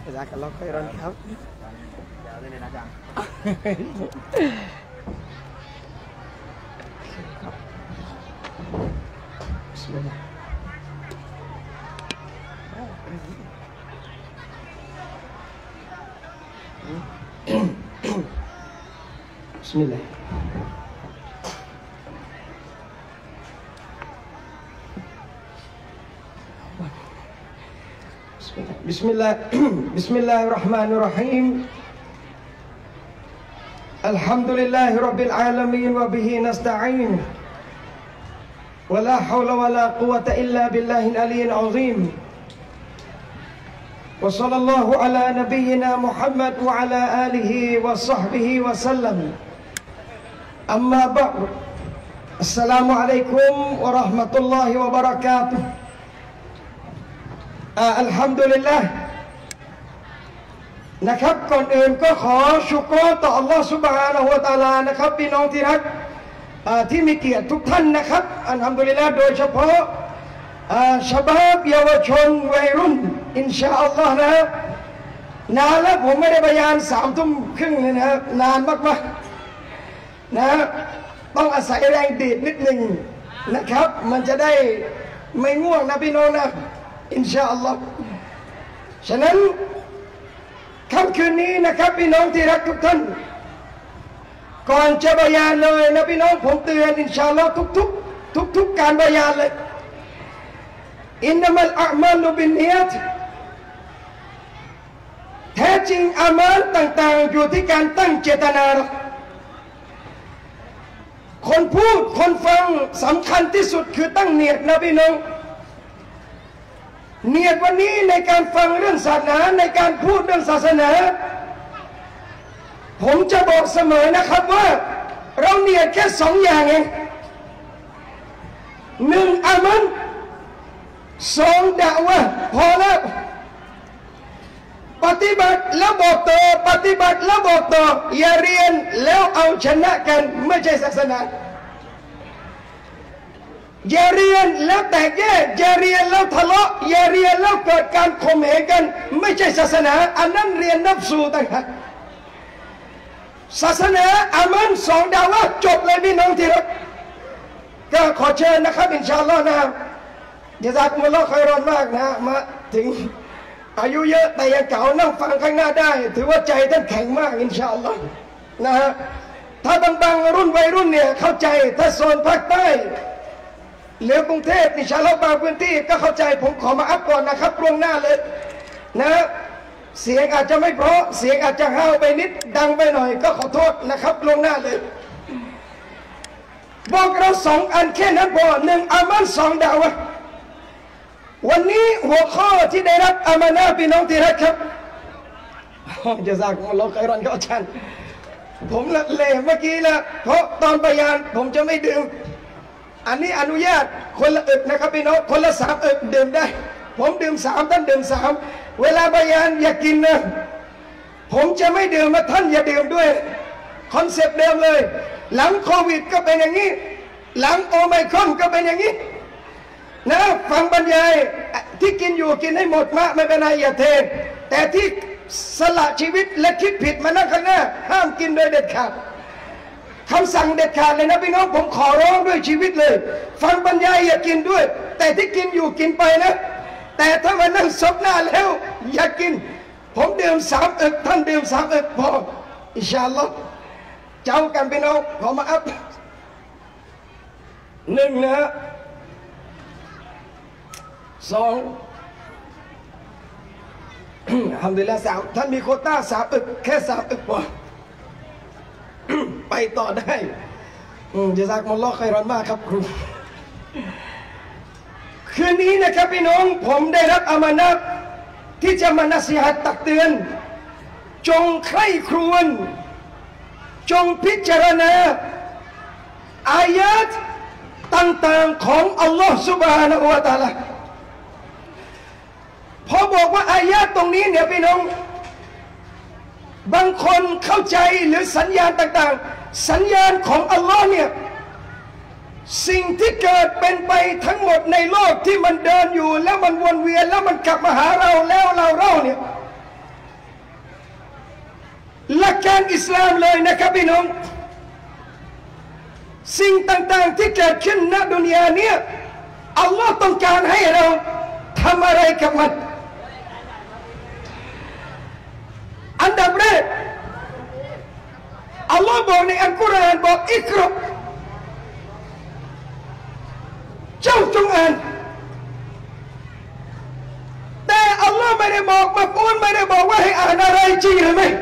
จากกันเราค่อยรอนครับยาวเลยนะจังครับบิสมิลลาห์บิสมิลลาห์بسم الله بسم الله الرحمن الرحيم الحمد لله رب العالمين وبه نستعين ولا حول ولا قوة إلا بالله العلي العظيم وصلى الله على نبينا محمد وعلى آله وصحبه وسلم أما بعد السلام عليكم ورحمة الله وبركاتهอัลฮัมดุลิลลาห์นะครับก่อนอื่นก็ขอชุกรต่ออัลลอฮฺซุบฮานะฮูวะตะอาลานะครับพี่น้องที่รักที่มีเกียรติทุกท่านนะครับอัลฮัมดุลิลลาห์โดยเฉพาะชะบาบเยาวชนวัยรุ่นอินชาอัลลอฮ์นะนานแล้วผมไม่ได้บะยาน3 ทุ่มครึ่งเลยนะครับนานมากๆนะต้องอาศัยแรงดีดนิดหนึ่งนะครับมันจะได้ไม่ง่วงนะพี่น้องนะอินชาอัลลอฮ์ฉะนั้นค่ำคืนนี้นะครับพี่น้องที่รักทุกท่านก่อนจะบะยานเลยนะพี่น้องผมเตือนอินชาอัลลอฮ์ทุกการบะยานเลยอินนัมัลอามัลบินนิยะตแท้จริงอามัลต่างๆอยู่ที่การตั้งเจตนาคนพูดคนฟังสำคัญที่สุดคือตั้งเนียดนะพี่น้องเนียดวันนี้ในการฟังเรื่องศาสนาในการพูดเรื่องศาสนาผมจะบอกเสมอนะครับว่าเราเนียดแค่2 อย่างเอง1อามัน2ดะวะห์พอแล้วปฏิบัติแล้วบอกต่อปฏิบัติแล้วบอกต่ออย่าเรียนแล้วเอาชนะกันไม่ใช่ศาสนาอย่าเรียนแล้วแตกแยกอย่าเรียนแล้วทะเลาะอย่าเรียนแล้วเกิดการข่มเหงกันไม่ใช่ศาสนาอันนั้นเรียนนับสูต่างหากศาสนาอามัน2ดาวะจบเลยพี่น้องที่รักก็ขอเชิญนะครับอินชาอัลลอฮ์นะยะซากุมุลลอฮ์ค็อยรอนมากนะมาถึงอายุเยอะแต่ยังเก่านั่งฟังข้างหน้าได้ถือว่าใจท่านแข็งมากอินชาอัลลอฮ์นะฮะถ้าบางรุ่นวัยรุ่นเนี่ยเข้าใจถ้าโซนภาคใต้เหลือกรุงเทพอินชาอัลลอฮ์บางพื้นที่ก็เข้าใจผมขอมาอัพก่อนนะครับล่วงหน้าเลยนะเสียงอาจจะไม่เพราะเสียงอาจจะห้าวไปนิดดังไปหน่อยก็ขอโทษนะครับล่วงหน้าเลยบอกเรา2 อันแค่นั้นพอ1อามัน2ดาวะวันนี้หัวข้อที่ได้รับอามานะห์พี่น้องที่รักครับจะซากุมุลลอฮ์ค็อยรอนก็อาจารย์ผมละเลเมื่อกี้ละเพราะตอนบะยานผมจะไม่ดื่มอันนี้อนุญาตคนละอึกนะครับพี่น้องคนละ3 อึกดื่มได้ผมดื่ม3ท่านดื่ม3เวลาบะยานอย่ากินนะผมจะไม่ดื่มมาท่านอย่าดื่มด้วยคอนเซปต์เดิมเลยหลังโควิดก็เป็นอย่างนี้หลังโอไมครอนก็เป็นอย่างนี้นะฟังบรรยายที่กินอยู่กินให้หมดมะไม่เป็นไรอย่าเทแต่ที่สละชีวิตและคิดผิดมานั่งข้างหน้าห้ามกินโดยเด็ดขาดคำสั่งเด็ดขาดเลยนะพี่น้องผมขอร้องด้วยชีวิตเลยฟังบรรยายอย่ากินด้วยแต่ที่กินอยู่กินไปนะแต่ถ้ามานั่งซบหน้าแล้วอย่ากินผมดื่ม3 อึกท่านดื่ม3 อึกพออินชาอัลลอฮ์เจ้ากันพี่น้องขอมาอัพ1นะ2อัลฮัมดุลิลลาห์3ท่านมีโควต้า3 อึกแค่3 อึกพอไปต่อได้จะซักมุลลอฮ์ค็อยรอนมากครับครูคืนนี้นะครับพี่น้องผมได้รับอามานะห์ที่จะมานัสซีฮัตตักเตือนจงใคร่ครวญจงพิจารณาอายะห์ต่างๆของอัลลอฮ์ซุบฮานะฮูวะตะอาลาพอบอกว่าอายะห์ตรงนี้เนี่ยพี่น้องบางคนเข้าใจหรือสัญญาณต่างๆสัญญาณของอัลลอฮ์เนี่ยสิ่งที่เกิดเป็นไปทั้งหมดในโลกที่มันเดินอยู่แล้วมันวนเวียนแล้วมันกลับมาหาเราแล้วเราเนี่ยหลักการอิสลามเลยนะครับพี่น้องสิ่งต่างๆที่เกิดขึ้นณดุนยานี้อัลลอฮ์ต้องการให้เราทำอะไรกับมันอันดับแรกอัลลอฮ์บอกในอัลกุรอานบอกอิกรุเจ้าจงอ่านแต่อัลลอฮ์ไม่ได้บอกมาพูดไม่ได้บอกว่าให้อ่านอะไรจริงหรือไม่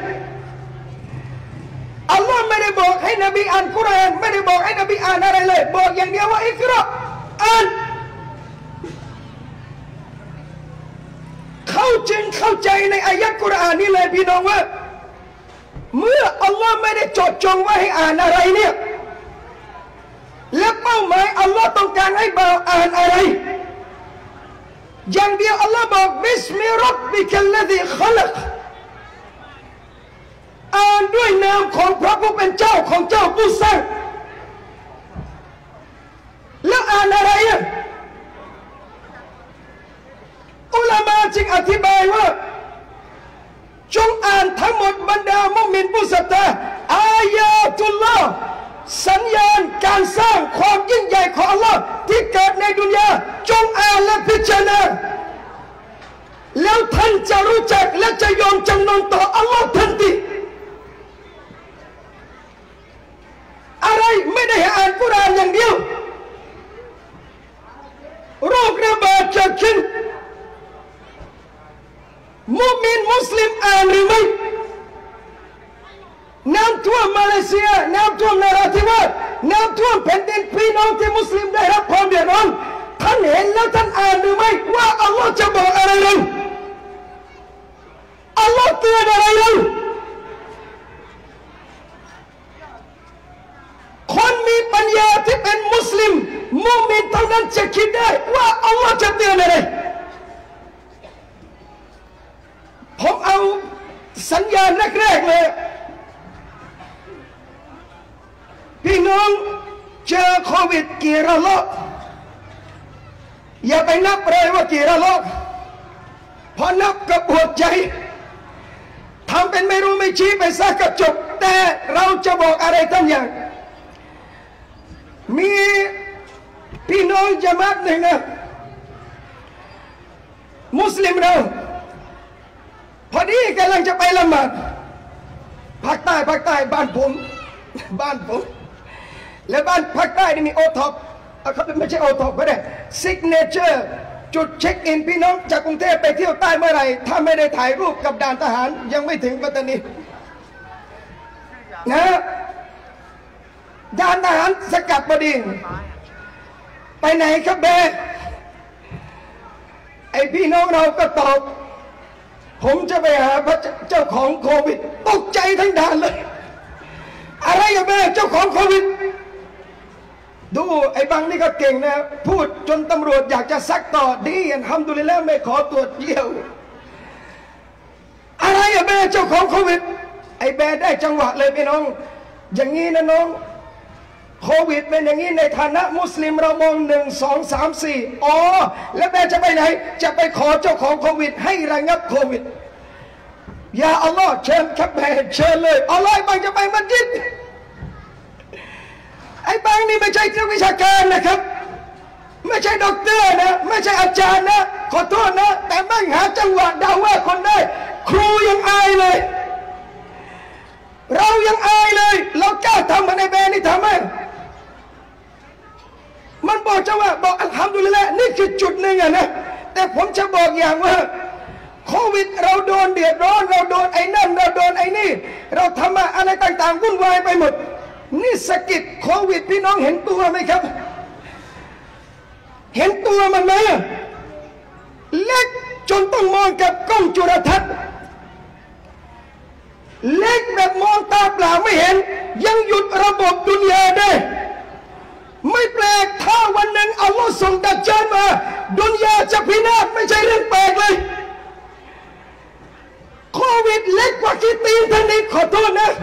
อัลลอฮ์ไม่ได้บอกให้นบีอ่านกุรอานไม่ได้บอกให้นบีอ่านอะไรเลยบอกอย่างเดียวว่าอิกรุอ่านเขาจึงเข้าใจในอายะห์กุรอานนี้เลยพี่น้องว่าเมื่ออัลลอฮ์ไม่ได้จดจงว่าให้อ่านอะไรเนี่ยและเป้าหมายอัลลอฮ์ต้องการให้บ่าวอ่านอะไรอย่างเดียวอัลลอฮ์บอกบิสมิร็อบบิกัลลซีขะลักอ่านด้วยนามของพระผู้เป็นเจ้าของเจ้าผู้สร้างแล้วอ่านอะไรอ่ะอุลามะจึงอธิบายว่าจงอ่านทั้งหมดบรรดามุมินผู้ศรัทธาอายาตุลลอฮ์สัญญาณการสร้างความยิ่งใหญ่ของอัลลอฮ์ที่เกิดในดุนยาจงอ่านและพิจารณาแล้วท่านจะรู้จักและจะยอมจำนนต่ออัลลอฮ์ทันทีอะไรไม่ได้อ่านกุรอานอย่างเดียวโรคระบาดเกิดขึ้นมุมินมุสลิมอ่านหรือไม่น้ำท่วมมาเลเซียน้ำท่วมนราธิวาสน้ำท่วมแผ่นดินพี่น้องที่มุสลิมได้รับความเดือดร้อนท่านเห็นแล้วท่านอ่านหรือไม่ว่าอัลลอฮ์จะบอกอะไรเราอัลลอฮ์เตือนอะไรเราคนมีปัญญาที่เป็นมุสลิมมุมินเท่านั้นจะคิดได้ว่าอัลลอฮ์จะเตือนอะไรผมเอาสัญญาณแรกๆเลยพี่น้องเจอโควิดกี่ระลอกอย่าไปนับเลยว่ากี่ระลอกพอนับก็ปวดใจทำเป็นไม่รู้ไม่ชี้ไปซะก็จบแต่เราจะบอกอะไรท่านอย่างมีพี่น้องญะมาอะห์หนึ่งนะมุสลิมเราพอดีกำลังจะไปละหมาดภาคใต้บ้านผมและบ้านภาคใต้นี่มีโอท็อปเขาไม่ใช่โอท็อปก็ได้ซิกเนเจอร์จุดเช็คอินพี่น้องจากกรุงเทพไปเที่ยวใต้เมื่อไหร่ถ้าไม่ได้ถ่ายรูปกับด่านทหารยังไม่ถึงปัตตานีนะด่านทหารสกัดพอดีไปไหนครับเบไอพี่น้องเราก็ตอบผมจะไปหาพระเจ้าของโควิดตกใจทั้งด่านเลยอะไรกันแม่เจ้าของโควิดดูไอ้บังนี่ก็เก่งนะพูดจนตำรวจอยากจะซักต่อดีอัลฮัมดุลิลละห์ไม่ขอตรวจเยี่ยวอะไรกันแม่เจ้าของโควิดไอ้แบได้จังหวะเลยพี่น้องอย่างนี้นะน้องโควิดเป็นอย่างนี้ในฐานะมุสลิมเรามอง1 2 3 4อ๋อแล้วแม่จะไปไหนจะไปขอเจ้าของโควิดให้ระงับโควิดอย่าอัลลอฮ์เชิญครับแม่เชิญเลยอัลลอฮ์บางจะไปมัสยิดไอ้บางนี่ไม่ใช่นักวิชาการนะครับไม่ใช่ด็อกเตอร์นะไม่ใช่อาจารย์นะขอโทษนะแต่แม่งหาจังหวะด่าว่าคนได้ครูยังอายเลยเรายังอายเลยเรากล้าทำมันในแบนี่ทำไหมมันบอกจะว่าบอกอัลฮัมดุลิลละห์นี่คือจุดหนึ่งอะนะแต่ผมจะบอกอย่างว่าโควิดเราโดนเดือดร้อนเราโดนไอ้นั่นเราโดนไอ้นี่เราทำอะไรต่างๆวุ่นวายไปหมดนี่สะกิดโควิดพี่น้องเห็นตัวไหมครับเห็นตัวมันไหมเล็กจนต้องมองกับกล้องจุลทรรศน์เล็กแบบมองตาเปล่าไม่เห็นยังหยุดระบบดุนยาได้ไม่แปลกถ้าวันหนึ่งอัลลอฮ์ส่งดัจญาลมาดุนยาจะพินาศไม่ใช่เรื่องแปลกเลยโควิดเล็กกว่าขี้ตีนท่านอีกขอโทษนะ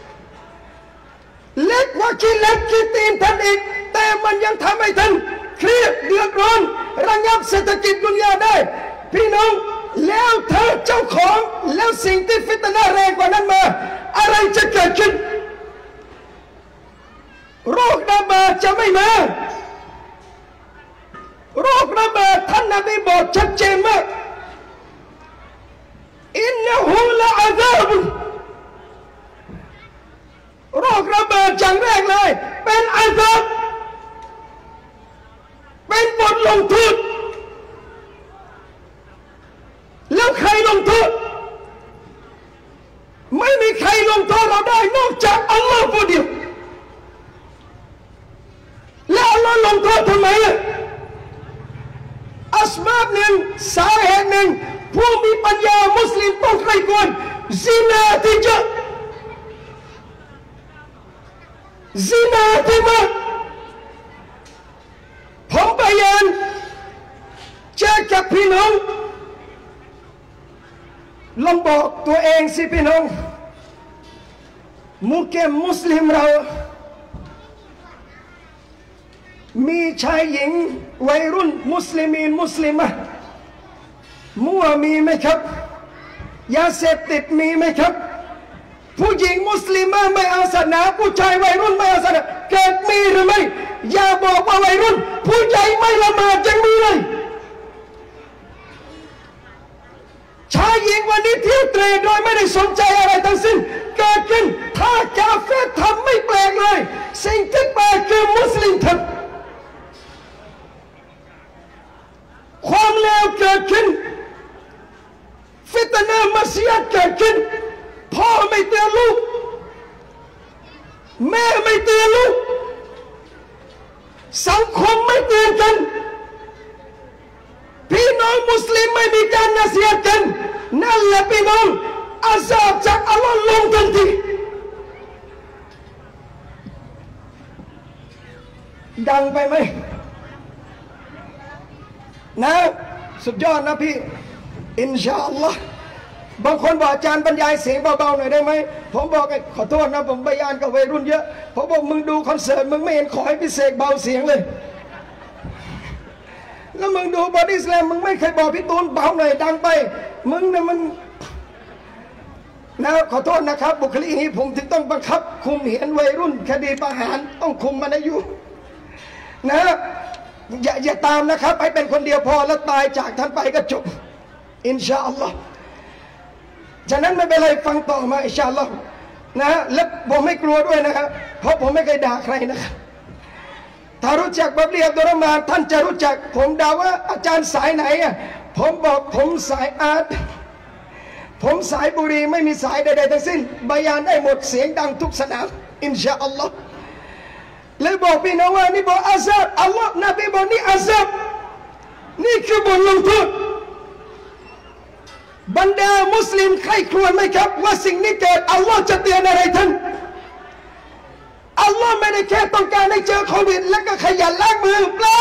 เล็กกว่าขี้เล็บขี้ตีนท่านอีกแต่มันยังทำให้ท่านเครียดเดือดร้อนระงับเศรษฐกิจดุนยาได้พี่น้องแล้วเธอเจ้าของแล้วสิ่งที่ฟิตนาแรงกว่านั้นมาอะไรจะเกิดขึ้นโรคระบาดจะไม่มาโรคระบาดท่านนบีบอกชัดเจนมากอินนะฮูละอาซาบโรคระบาดอย่างแรกเลยเป็นอาซาบเป็นบทลงโทษแล้วใครลงโทษไม่มีใครลงโทษเราได้นอกจากอัลลอฮ์ผู้เดียวแล้วอัลลอฮ์ลงโทษทำไมอัสบับหนึ่งสาเหตุหนึ่งผู้มีปัญญามุสลิมต้องใครควรซินาที่เจอซินาที่มาผมพยายามเจอกับพี่น้องลองบอกตัวเองสิพี่น้องมุสลิมเรามีชายหญิงวัยรุ่นมุสลิมะมั่วมีไหมครับยาเสพติดมีไหมครับผู้หญิงมุสลิมะไม่เอาศาสนาผู้ชายวัยรุ่นไม่เอาศาสนาเกิดมีหรือไม่อย่าบอกว่าวัยรุ่นผู้ใหญ่ไม่ละหมาดยังมีเลยชายหญิงวันนี้เที่ยวเตร่โดยไม่ได้สนใจอะไรทั้งสิ้นเกิดขึ้นถ้ากาเฟรทำไม่แปลกเลยสิ่งที่แปลกคือมุสลิมทำความเลวเกิดขึ้นฟิตนามัสยิดเกิดขึ้นพ่อไม่เตือนลูกแม่ไม่เตือนลูกสังคมไม่เตือนกันพี่น้องมุสลิมไม่มีการนัสยาดกันนั่นแหละพี่น้องอาซาบจากอัลลอฮ์ลงทันทีดังไปไหมนะสุดยอดนะพี่อินชาอัลลอฮ์บางคนบอกอาจารย์บรรยายเสียงเบาๆหน่อยได้ไหมผมบอกขอโทษนะผมบรรยายกับวัยรุ่นเยอะผมบอกมึงดูคอนเสิร์ตมึงไม่เห็นขอให้พิเศษเบาเสียงเลยแล้วมึงดูบอดี้สแลมมึงไม่เคยบอกพี่ตูนเบาหน่อยดังไปมึงนะมันนะขอโทษนะครับบุคลิกนี้ผมถึงต้องบังคับคุมเห็นวัยรุ่นคดีประหารต้องคุมมันอายุนะอย่าตามนะครับให้เป็นคนเดียวพอแล้วตายจากท่านไปก็จบอินชาอัลลอฮ์ฉะนั้นไม่เป็นไรฟังต่อมาอินชาอัลลอฮ์นะและผมไม่กลัวด้วยนะครับเพราะผมไม่เคยด่าใครนะครับถ้ารู้จักบับลีอับดุลรอห์มานท่านจะรู้จักผมด่าว่าอาจารย์สายไหนอ่ะผมบอกผมสายอาร์ตผมสายบุรีไม่มีสายใดๆทั้งสิ้นบยานได้หมดเสียงดังทุกสนามอินชาอัลลอฮ์เลยบอกพี่น้องว่านี่บอกอาซาบอัลลอฮ์นบีบอกนี่อาซาบนี่คือบทลงโทษบรรดามุสลิมใครครวญไหมครับว่าสิ่งนี้เกิดอัลลอฮ์จะเตือนอะไรท่านอัลลอฮ์ไม่ได้แค่ต้องการให้เจอโควิดแล้วก็ขยันล้างมือเปล่า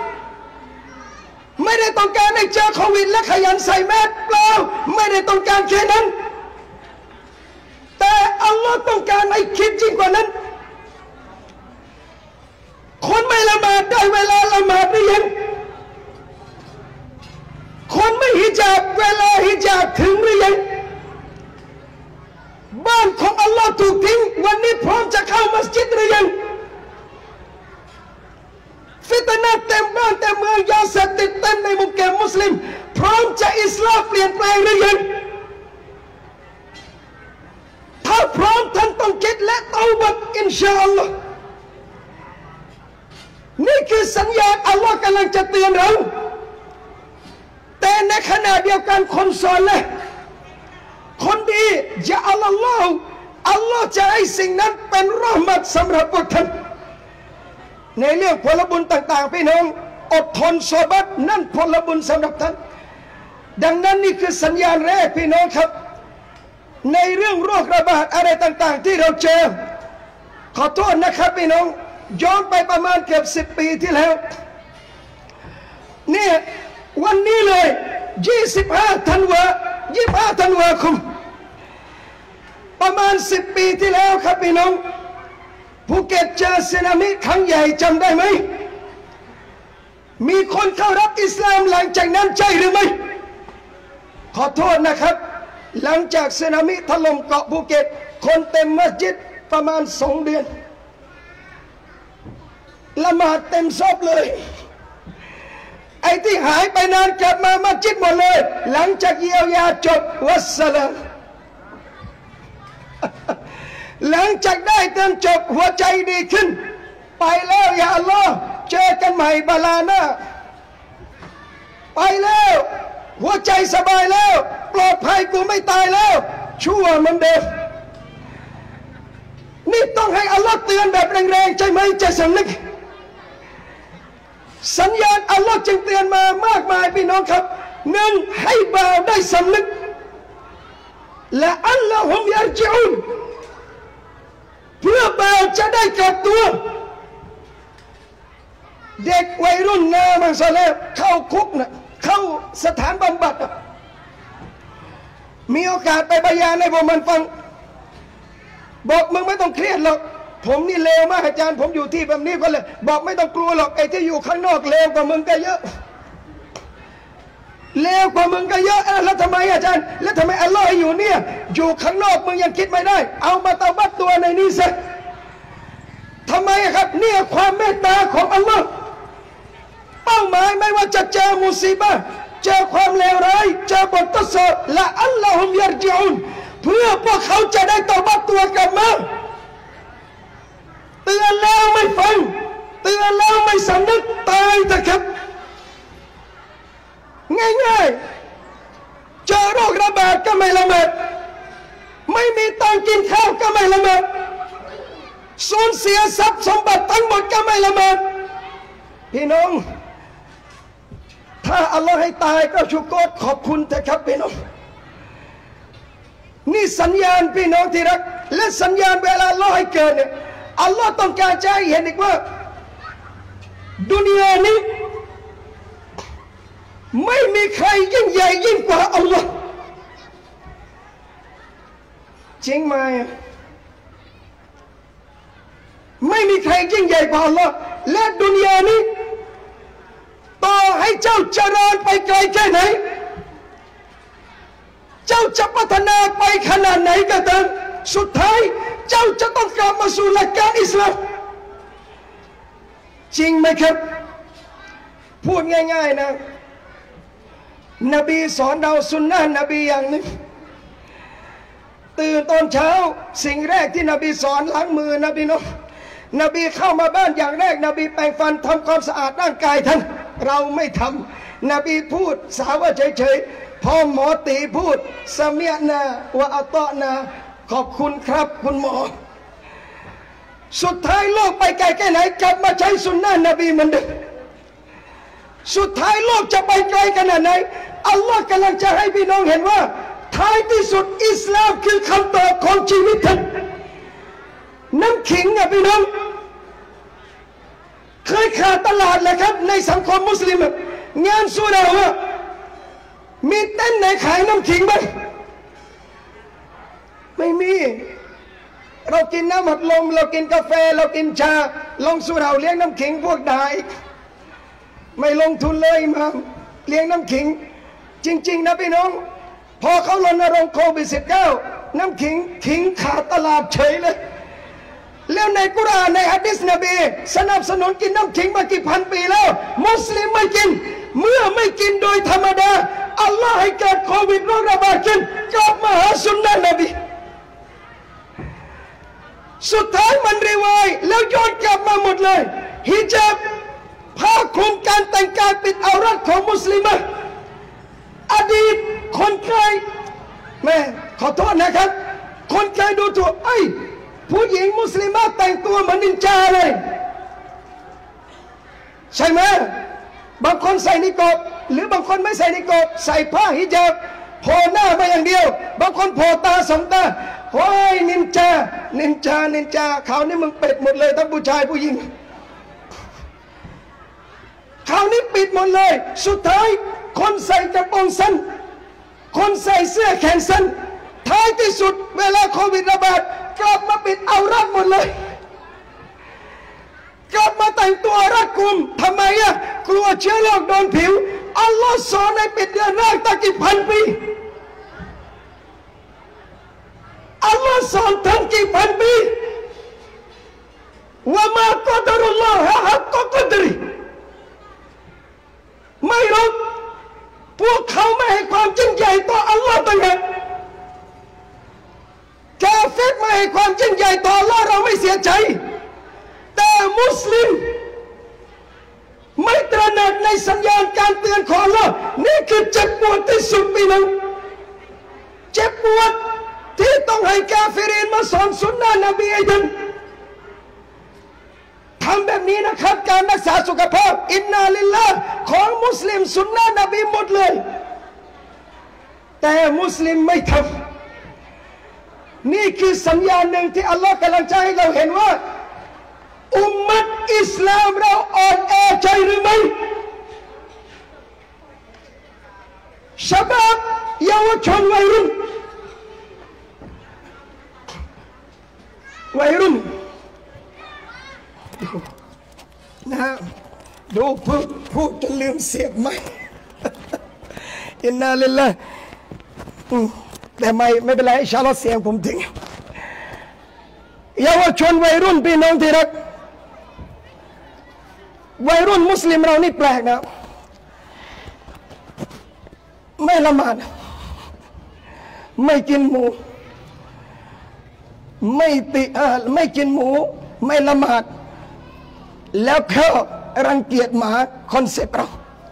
ไม่ได้ต้องการให้เจอโควิดและขยันใส่แมสเปล่าไม่ได้ต้องการแค่นั้นแต่อัลลอฮ์ต้องการให้คิดจริงกว่านั้นคนไม่ละหมาดได้เวลาละหมาดหรือยังคนไม่ฮิญาบเวลาฮิญาบถึงหรือยังบ้านของอัลลอฮ์ถูกทิ้งวันนี้พร้อมจะเข้ามัสยิดหรือยังฟิตนะเต็มบ้านเต็มเมืองยาเสพติดเต็มในมุมแก่มุสลิมพร้อมจะอิสลามเปลี่ยนแปลงหรือยังถ้าพร้อมท่านต้องคิดและเตาบัตอินชาอัลลอฮ์นี่คือสัญญาณอัลลอฮ์กำลังจะเตือนเราแต่ในขณะเดียวกันคนซอลิห์คนดีจะอัลลอฮ์จะให้สิ่งนั้นเป็นรหมัดสำหรับพวกท่านในเรื่องผลบุญต่างๆพี่น้องอดทนซอบัตนั่นผลบุญสำหรับท่านดังนั้นนี่คือสัญญาณแรกพี่น้องครับในเรื่องโรคระบาดอะไรต่างๆที่เราเจอขอโทษนะครับพี่น้องย้อนไปประมาณเกือบ10 ปีที่แล้วเนี่ยวันนี้เลย25 ธันวาคมประมาณ10 ปีที่แล้วครับพี่น้องภูเก็ตเจอสึนามิครั้งใหญ่จำได้ไหมมีคนเข้ารับอิสลามหลังจากนั้นใช่หรือไม่ขอโทษนะครับหลังจากสึนามิถล่มเกาะภูเก็ตคนเต็มมัสยิดประมาณ2 เดือนละหมาดเต็มซอบเลยไอ้ที่หายไปนานกลับมามัสยิดหมดเลยหลังจากเยียวยาจบวัสสลามหลังจากได้เตือนจบหัวใจดีขึ้นไปแล้วอย่าอัลลอฮ์เจอกันใหม่บาลาหน้าไปแล้วหัวใจสบายแล้วปลอดภัยกูไม่ตายแล้วชั่วมันเดิมนี่ต้องให้อัลลอฮ์เตือนแบบแรงๆใช่ไหมจะสำนึกสัญญาณอัลลอฮ์จึงเตือนมามากมายพี่น้องครับหนึ่งให้บ่าวได้สำนึกและอัลลอฮุมยัรจิอุนเพื่อบ่าวจะได้กลับตัวเด็กวัยรุ่นนามัสเลเข้าคุกนะเข้าสถานบำบัดมีโอกาสไปบรรยายในพวกมันฟังบอกมึงไม่ต้องเครียดหรอกผมนี่เลวมากอาจารย์ผมอยู่ที่แบบนี้ก็เลยบอกไม่ต้องกลัวหรอกไอ้ที่อยู่ข้างนอกเลวกว่ามึงก็เยอะเลวกว่ามึงก็เยอะแล้วทำไมอาจารย์แล้วทำไมอัลลอฮ์ให้อยู่เนี่ยอยู่ข้างนอกมึงยังคิดไม่ได้เอามาเตาบัตตัวในนี้ซะทำไมครับเนี่ยความเมตตาของอัลลอฮ์เป้าหมายไม่ว่าจะเจอมุซีบะห์เจอความเลวร้ายเจอบททดสอบละอัลลอฮุมยัรจิอุนเพื่อพวกเขาจะได้เตาบัตตัวกลับมาเตือนแล้วไม่ฟังเตือนแล้วไม่สำนึกตายเถอะครับง่ายๆเจอโรคระบาดก็ไม่ละเมิดไม่มีตังกินข้าวก็ไม่ละเมิดสูญเสียทรัพย์สมบัติทั้งหมดก็ไม่ละเมิดพี่น้องถ้าอัลลอฮ์ให้ตายก็ชุกรขอบคุณเถอะครับพี่น้องนี่สัญญาณพี่น้องที่รักและสัญญาณเวลาอัลลอฮ์ให้เกิดเนี่ยอัลลอฮ์ต้องการจะให้เห็นอีกว่าดุนยานี้ไม่มีใครยิ่งใหญ่ยิ่งกว่าอัลลอฮ์จริงไหมไม่มีใครยิ่งใหญ่กว่าอัลลอฮ์และดุนยานี้ต่อให้เจ้าเจริญไปไกลแค่ไหนเจ้าจะพัฒนาไปขนาดไหนก็ตามสุดท้ายเจ้าจะต้องกลับมาสู่หลักการอิสลามจริงไหมครับพูดง่ายๆนะนบีสอนเราสุนนะนบีอย่างหนึ่งตื่นตอนเช้าสิ่งแรกที่นบีสอนล้างมือนะพี่น้องนบีเข้ามาบ้านอย่างแรกนบีแปรงฟันทำความสะอาดร่างกายท่านเราไม่ทำนบีพูดสาวว่าเฉยๆพอหมอตีพูดสะเมียนาวะอัตอนาขอบคุณครับคุณหมอสุดท้ายโลกไปไกลแค่ไหนกลับมาใช้สุนนะนบีเหมือนเดิมสุดท้ายโลกจะไปไกลขนาดไหนอัลลอฮ์กำลังจะให้พี่น้องเห็นว่าท้ายที่สุดอิสลามคือคำตอบของชีวิตท่านน้ำขิงเนี่ยพี่น้องเคยขาดตลาดเลยครับในสังคมมุสลิมงานสุราว่ามีเต้นไหนขายน้ำขิงบ้างไม่มีเรากินน้ำอัดลมเรากินกาแฟเรากินชาลองสุราเลี้ยงน้ำขิงพวกได้ไม่ลงทุนเลยมาเลี้ยงน้ำขิงจริงๆนะพี่น้องพอเขารณรงค์โควิด-19 น้ำขิงขาดตลาดเฉยเลยแล้วในกุรอานในหะดีษนบีสนับสนุนกินน้ำขิงมากี่พันปีแล้วมุสลิมไม่กินเมื่อไม่กินโดยธรรมดาอัลลอฮ์ให้เกิดโควิดโรคระบาดขึ้นกลับมาหาสุนนะนบีสุดท้ายมันรีวายแล้วย้อนกลับมาหมดเลยฮิญาบผ้าคลุมการแต่งกายปิดเอารัดของมุสลิมอดีตคนเคยแม่ขอโทษนะครับคนเคยดูถูกผู้หญิงมุสลิมแต่งตัวเหมือนนินจาเลยใช่ไหมบางคนใส่นิกอบหรือบางคนไม่ใส่นิกอบใส่ผ้าฮิญาบโผล่หน้ามาอย่างเดียวบางคนโผล่ตาสองตาโอ้ยนินจาเขานี่มึงเป็ดหมดเลยทั้งผู้ชายผู้หญิงเขานี่ปิดหมดเลยสุดท้ายคนใส่กระโปรงสั้นคนใส่เสื้อแขนสั้นท้ายที่สุดเวลาโควิดระบาดกลับมาปิดเอารัดหมดเลยกลับมาแต่งตัวรัดกุมทำไมกลัวเชื้อโรคโดนผิวอัลลอฮ์สอนให้ปิดเดือนแรกตั้งกี่พันปีอัลลอฮ์สอนท่านกี่พันปีว่ามากอดรุลลอฮะฮักกอดริไม่หรอกพวกเขาไม่ให้ความยิ่งใหญ่ต่ออัลลอฮ์ต่างหากกาเฟรไม่ให้ความยิ่งใหญ่ต่ออัลลอฮ์เราไม่เสียใจแต่มุสลิมไม่ตระหนักในสัญญาณการเตือนของอัลลอฮ์นี่คือเจ็บปวดที่สุดพี่น้องเจ็บปวดที่ต้องให้กาเฟรีนมาสอนสุนนะนบีไอ้ท่านทำแบบนี้นะครับการรักษาสุขภาพอินนาลิลลาห์ของมุสลิมสุนนะนบีหมดเลยแต่มุสลิมไม่ทำนี่คือสัญญาณหนึ่งที่อัลลอฮ์กำลังจะให้เราเห็นว่าอุมมัตอิสลามเราอ่อนแอใจหรือไม่ชะบับเยาวชนวัยรุ่นนะดูพูดจนลืมเสียบไหมอินนาลิลลาห์แต่ไม่เป็นไรอินชาอัลลอฮ์เสียงผมถึงเยาวชนวัยรุ่นพี่น้องที่รักวัยรุ่นมุสลิมเรานี่แปลกนะไม่ละหมาดไม่กินหมูไม่กินหมูไม่ละหมาดแล้วก็รังเกียจหมาคอนเซปต์เรา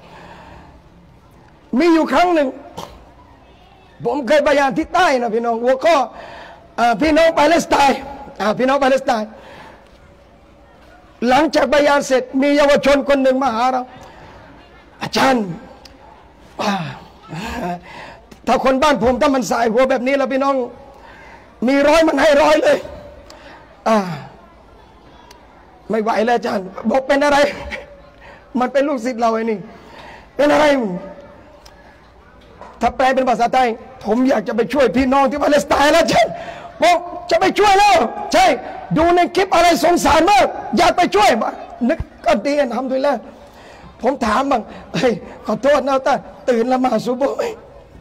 มีอยู่ครั้งหนึ่งผมเคยบรรยายที่ใต้นะพี่น้องหัวข้อพี่น้องปาเลสไตน์พี่น้องปาเลสไตน์หลังจากบรรยายเสร็จมีเยาวชนคนหนึ่งมาหาเราอาจารย์ถ้าคนบ้านผมถ้ามันสายหัวแบบนี้แล้วพี่น้องมี100มันให้100เลยไม่ไหวแล้วอาจารย์บอกเป็นอะไรมันเป็นลูกศิษย์เราไอ้นี่เป็นอะไรถ้าแปลเป็นภาษาไทยผมอยากจะไปช่วยพี่น้องที่ปาเลสไตน์แล้วอาจารย์บอกจะไปช่วยแล้วใช่ดูในคลิปอะไรสงสารมากอยากไปช่วยนึกก็ดีทำด้วยแล้วผมถามบ้างเฮ้ยขอโทษนะแต่ตื่นละหมาดซุบฮ์ไหม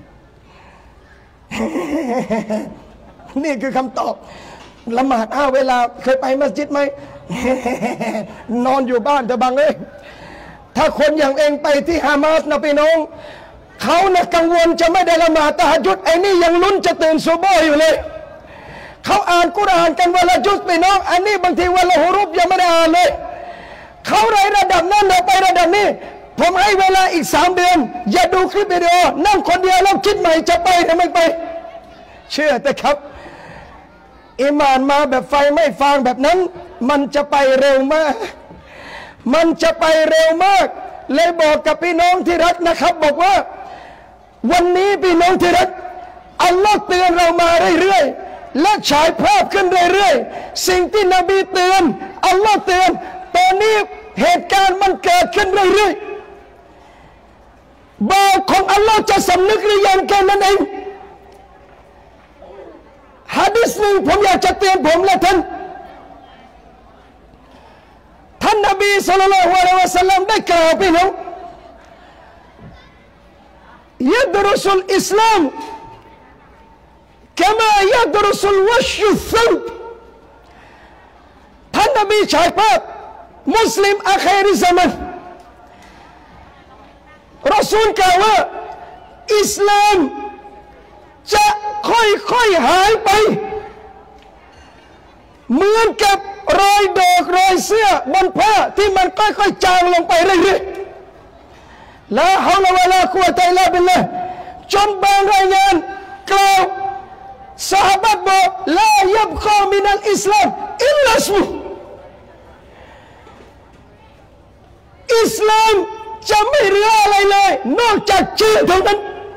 นี่คือคำตอบละหมาดเวลาเคยไปมัสยิดไหมนอนอยู่บ้านแต่บางถ้าคนอย่างเองไปที่ฮามาสนะพี่น้องเขานะกังวลจะไม่ได้ละหมาดตะฮัจญุดไอ้นี่ยังลุ้นจะตื่นซุบฮ์อยู่เลยเขาอ่านกุรอานกันวันละจุดพี่น้องอันนี้บางทีวันละฮุรุฟยังไม่ได้อ่านเลยเขาในระดับนั้นเราไประดับนี้ผมให้เวลาอีก3 เดือนอย่าดูคลิปวิดีโอนั่งคนเดียวแล้วคิดใหม่จะไปหรือไม่ไปเชื่อแต่ครับอิมานมาแบบไฟไม่ฟางแบบนั้นมันจะไปเร็วมากมันจะไปเร็วมากเลยบอกกับพี่น้องที่รักนะครับบอกว่าวันนี้พี่น้องที่รักอัลลอฮ์เตือนเรามาเรื่อยๆและฉายภาพขึ้นเรื่อยๆสิ่งที่นบีเตือนอัลลอฮ์เตือนตอนนี้เหตุการณ์มันเกิดขึ้นเรื่อยๆบ่าวของอัลลอฮ์จะสำนึกหรือยังแค่นั้นเองหะดีษหนึ่งผมอยากจะเตือนผมและท่านนบีศ็อลลัลลอฮุอะลัยฮิวะซัลลัมได้กล่าวพี่น้องยัดรุสุลอิสลามكما يدرس الوش الثوب ท่านนบีฉายภาพมุสลิมอาคิริซะมันรอซูลกล่าวว่าอิสลามจะค่อยๆหายไปเหมือนกับรอยดอกรอยเสื้อบนผ้าที่มันค่อยๆจางลงไปเรื่อยๆลาฮาวลาวะลากุวะตะอิลลาบิลลาห์จนบางรายงานกล่าวซอฮาบะห์บอกลายับกอมินัลอิสลามอิลลาสมุอิสลามจะไม่เหลืออะไรเลยนอกจากชื่อเท่านั้น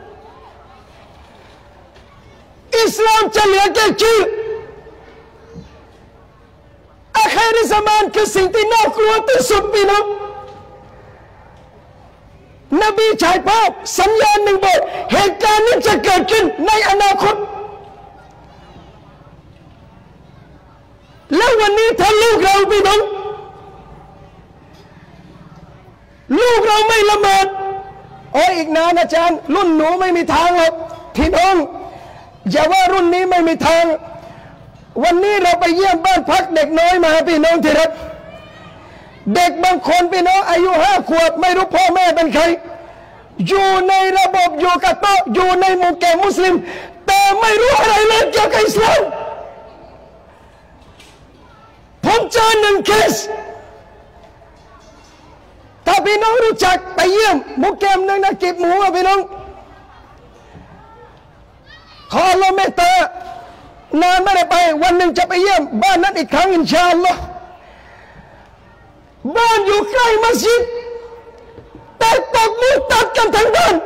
อิสลามจะเหลือแค่ชื่ออาคิริซะมานคือสิ่งที่น่ากลัวที่สุดพี่น้องนบีฉายภาพสัญญาณหนึ่งบอกเหตุการณ์นี้จะเกิดขึ้นในอนาคตแล้ววันนี้ถ้าลูกเราพี่น้องลูกเราไม่ละหมาดอีกนานอาจารย์รุ่นหนูไม่มีทางหรอกพี่น้องอย่าว่ารุ่นนี้ไม่มีทางวันนี้เราไปเยี่ยมบ้านพักเด็กน้อยมาพี่น้องที่รักเด็กบางคนพี่น้องอายุ5 ขวบไม่รู้พ่อแม่เป็นใครอยู่ในระบบอยู่กับโต๊ะอยู่ในหมู่แก่มุสลิมแต่ไม่รู้อะไรเลยเกี่ยวกับอิสลามผมเจอ1 เคสถ้าพี่น้องรู้จักไปเยี่ยมหมู่แก่นึงนะกิบหมูพี่น้องขออัลลอฮ์เมตตานานไม่ได้ไปวันหนึ่งจะไปเยี่ยมบ้านนั้นอีกครั้งอินชาอัลลอฮ์บ้านอยู่ใกล้มัสยิดแต่ตกมุตัดกันทั้งบ้าน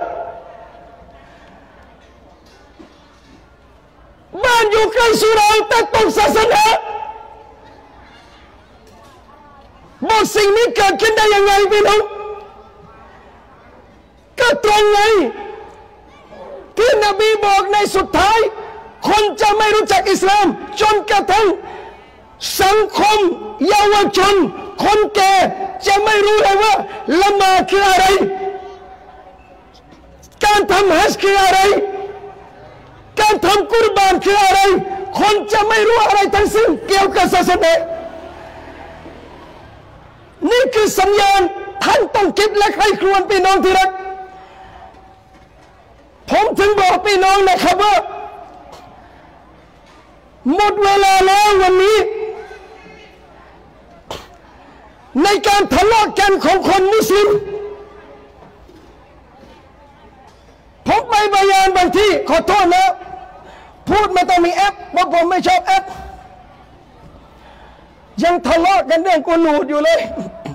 บ้านอยู่ใกล้สุราแต่ตกศาสนาบอกสิ่งนี้เกิดขึ้นได้ยังไงพี่น้องก็ตรงไงที่นบีบอกในสุดท้ายคนจะไม่รู้จักอิสลามจนกระทั่งสังคมเยาวชนคนแก่จะไม่รู้เลยว่าละหมาดคืออะไรการทำฮัจญ์คืออะไรการทำกุรบานคืออะไรคนจะไม่รู้อะไรทั้งสิ้นเกี่ยวกับศาสนานี่คือสัญญาณท่านต้องคิดและใครควรพี่น้องที่รักผมถึงบอกพี่น้องนะครับว่าหมดเวลาแล้ววันนี้ในการทะเลาะกันของคนมุสลิมผมไปบยานบางที่ขอโทษนะพูดไม่ต้องมีแอปเพราะผมไม่ชอบแอปยังทะเลาะกันเรื่องกุนูดอยู่เลย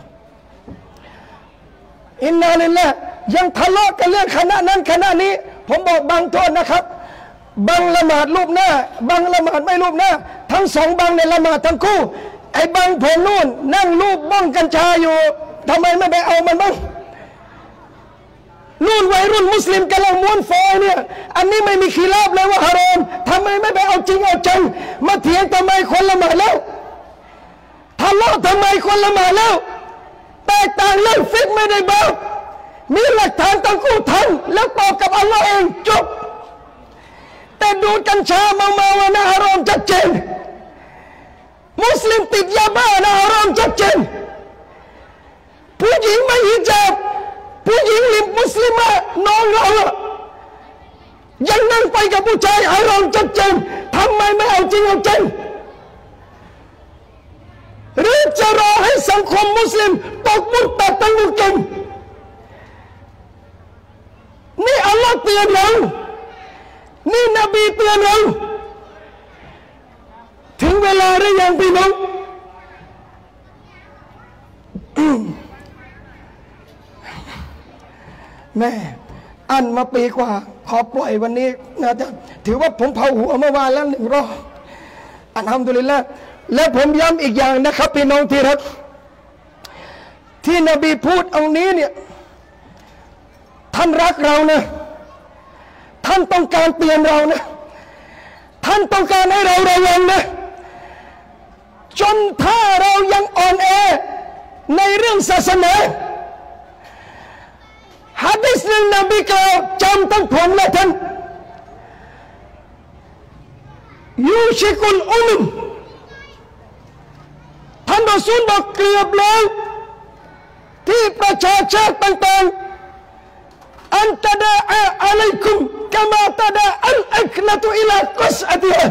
อินนาลิลลาห์ยังทะเลาะกันเรื่องคณะนั้นคณะนี้ผมบอกบางโทษนะครับบางละหมาดรูปหน้าบางละหมาดไม่รูปหน้าทั้ง2บางในละหมาดทั้งคู่ไอ้บางผมนู่นนั่งรูปบ้องกัญชาอยู่ทำไมไม่ไปเอามันบ้างนู่นวัยรุ่นมุสลิมกำลังม้วนฟอยเนี่ยอันนี้ไม่มีขีราบเลยว่าฮารอมทำไมไม่ไปเอาจริงเอาจังมาเถียงทำไมคนละหมาดแล้วทะเลาะทำไมคนละหมาดแล้วแตกต่างเรื่องฟิกไม่ได้บอกมีหลักฐานทั้งคู่ทันแล้วตอบกับอัลลอฮ์เองจบแต่ดูกัญชาเมาๆนะฮารอมชัดเจนมุสลิมติดยาบ้านะฮารอมชัดเจนผู้หญิงไม่ฮิญาบผู้หญิงลิมมุสลิมะน้องเรายังนั่งไปกับผู้ชายฮารอมชัดเจนทำไมไม่เอาจริงเอาจังหรือจะรอให้สังคมมุสลิมตกมุตัดตั้งมุกกันนี่อัลลอฮ์เตือนเรานี่นบีเตือนเราถึงเวลาหรือยังพี่น้องแม่อันมาปีกว่าขอปล่อยวันนี้นะจ๊ะถือว่าผมเผาหัวเมื่อวานแล้ว1 รอบอัลฮัมดุลิลละห์และผมย้ำอีกอย่างนะครับพี่น้องที่รักที่นบีพูดเอานี้เนี่ยท่านรักเรานะท่านต้องการเตือนเรานะท่านต้องการให้เราระวังนะจนถ้าเรายังอ่อนแอในเรื่องศาสนาหะดีษหนึ่งนบีกล่าวจำทั้งผมและท่านยูชิกุลอุมมท่านรอซูลบอกเกือบแล้วที่ประชาชาติต่างๆอันตะดาอะลัยกุมกะมาตะดาอัลอักละตุอิลากุสอะติฮะ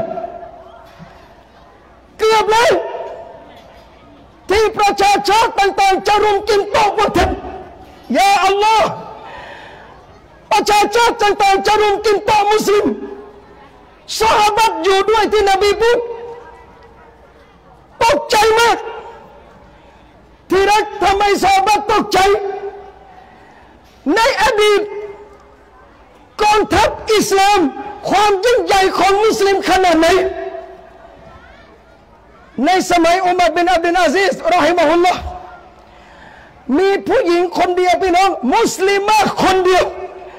เกือบแล้วที่ประชาชาติต่างๆจะรุมกินโต๊ะพวกท่านยาอัลลอฮ์ประชาชาติต่างๆจะรุมกินโต๊ะมุสลิมซอฮาบะห์อยู่ด้วยที่นบีพูดตกใจมากที่รักทำไมซอฮาบะห์ตกใจในอดีตกองทัพอิสลามความยิ่งใหญ่ของมุสลิมขนาดไหนในสมัยอุมัรบินอับดุลอาซิซรอฮิมะฮุลลอฮ์มีผู้หญิงคนเดียวพี่น้องมุสลิมะคนเดียว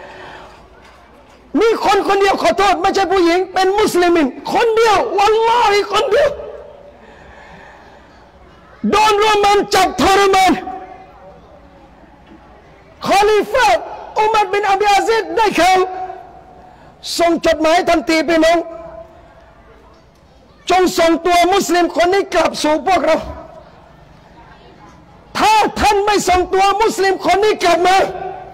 มีคนเดียวขอโทษไม่ใช่ผู้หญิงเป็นมุสลิมินคนเดียววัลลอฮิคนเดียวโดนโรมันจับทรมานคอลิฟะอุมัรบินอับดุลอาซิซได้ข่าวส่งจดหมายทันทีพี่น้องจงส่งตัวมุสลิมคนนี้กลับสู่พวกเราถ้าท่านไม่ส่งตัวมุสลิมคนนี้กลับมา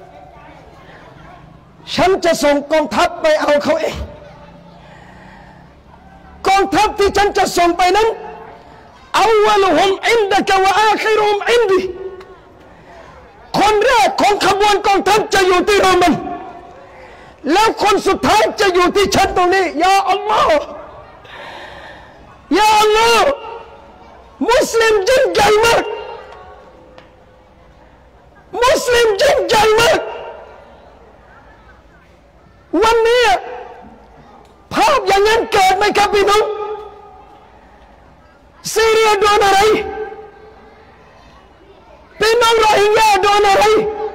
ฉันจะส่งกองทัพไปเอาเขาเองกองทัพที่ฉันจะส่งไปนั้นอาวลุฮุมอินดะกะวะอาคิรุฮุมอินดีคนแรกของขบวนกองทัพจะอยู่ที่โรมันแล้วคนสุดท้ายจะอยู่ที่ฉันตรงนี้ยาอัลลอฮ์ยาอัลลอฮ์มุสลิมยิ่งใหญ่มากมุสลิมยิ่งใหญ่มากวันนี้ภาพอย่างนั้นเกิดไหมครับพี่น้องซีเรียโดนอะไรพี่น้องโรฮิงญาโดนอะไร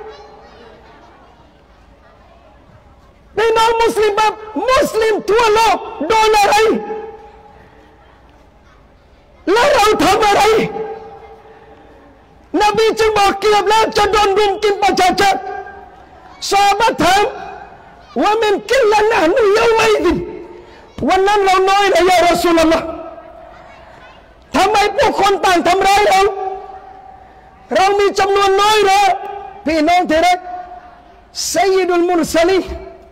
พี่น้องมุสลิมทั่วโลกโดนอะไรแล้วเราทำอะไรนบีจึงบอกเกือบแล้วจะโดนรุมกินประชาชนซอฮาบะห์ถามว่ามินกิลละนะนุยะวัยดินวันนั้นเราน้อยเลยยารอซูลุลลอฮ์ทำไมพวกคนต่างทำร้ายเรามีจำนวนน้อยเหรอพี่น้องที่รักซัยยิดุลมุรสลีน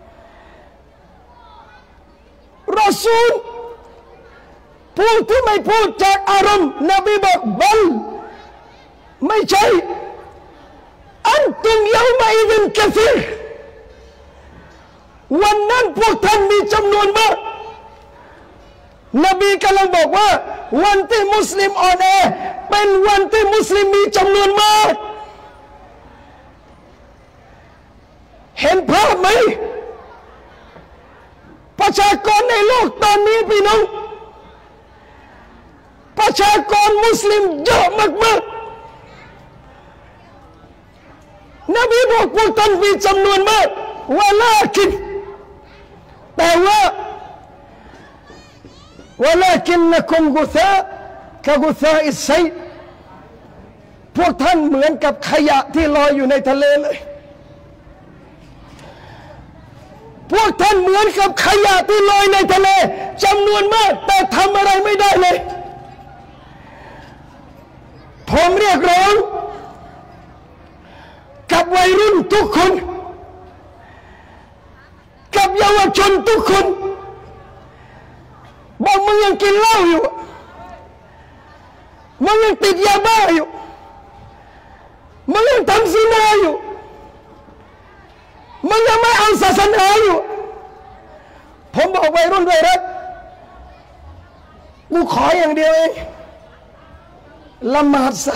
รอซูลผู้ที่ไม่พูดจากอารมณ์นบีบอกบัลไม่ใช่อันตุมยาวมาอิดินกะซีรวันนั้นพวกท่านมีจำนวนมากนบีกำลังบอกว่าวันที่มุสลิมอ่อนแอเป็นวันที่มุสลิมมีจำนวนมากเห็นภาพไหมประชากรในโลกตอนนี้พี่น้องประชากรมุสลิมเยอะมากๆนบีบอกพวกท่านมีจำนวนมากว่าลาคินแต่ว่าولكنكم غثاء كغثاء السيل พวกท่านเหมือนกับขยะที่ลอยอยู่ในทะเลเลยพวกท่านเหมือนกับขยะที่ลอยในทะเลจำนวนมากแต่ทำอะไรไม่ได้เลยผมเรียกร้องกับวัยรุ่นทุกคนกับเยาวชนทุกคนบอกมึงยังกินเหล้าอยู่มึงยังติดยาบ้าอยู่มึงยังทำซินาอยู่มึงยังไม่เอาศาสนาอยู่ผมบอกวัยรุ่นด้วยนะกูขออย่างเดียวเองละหมาดซะ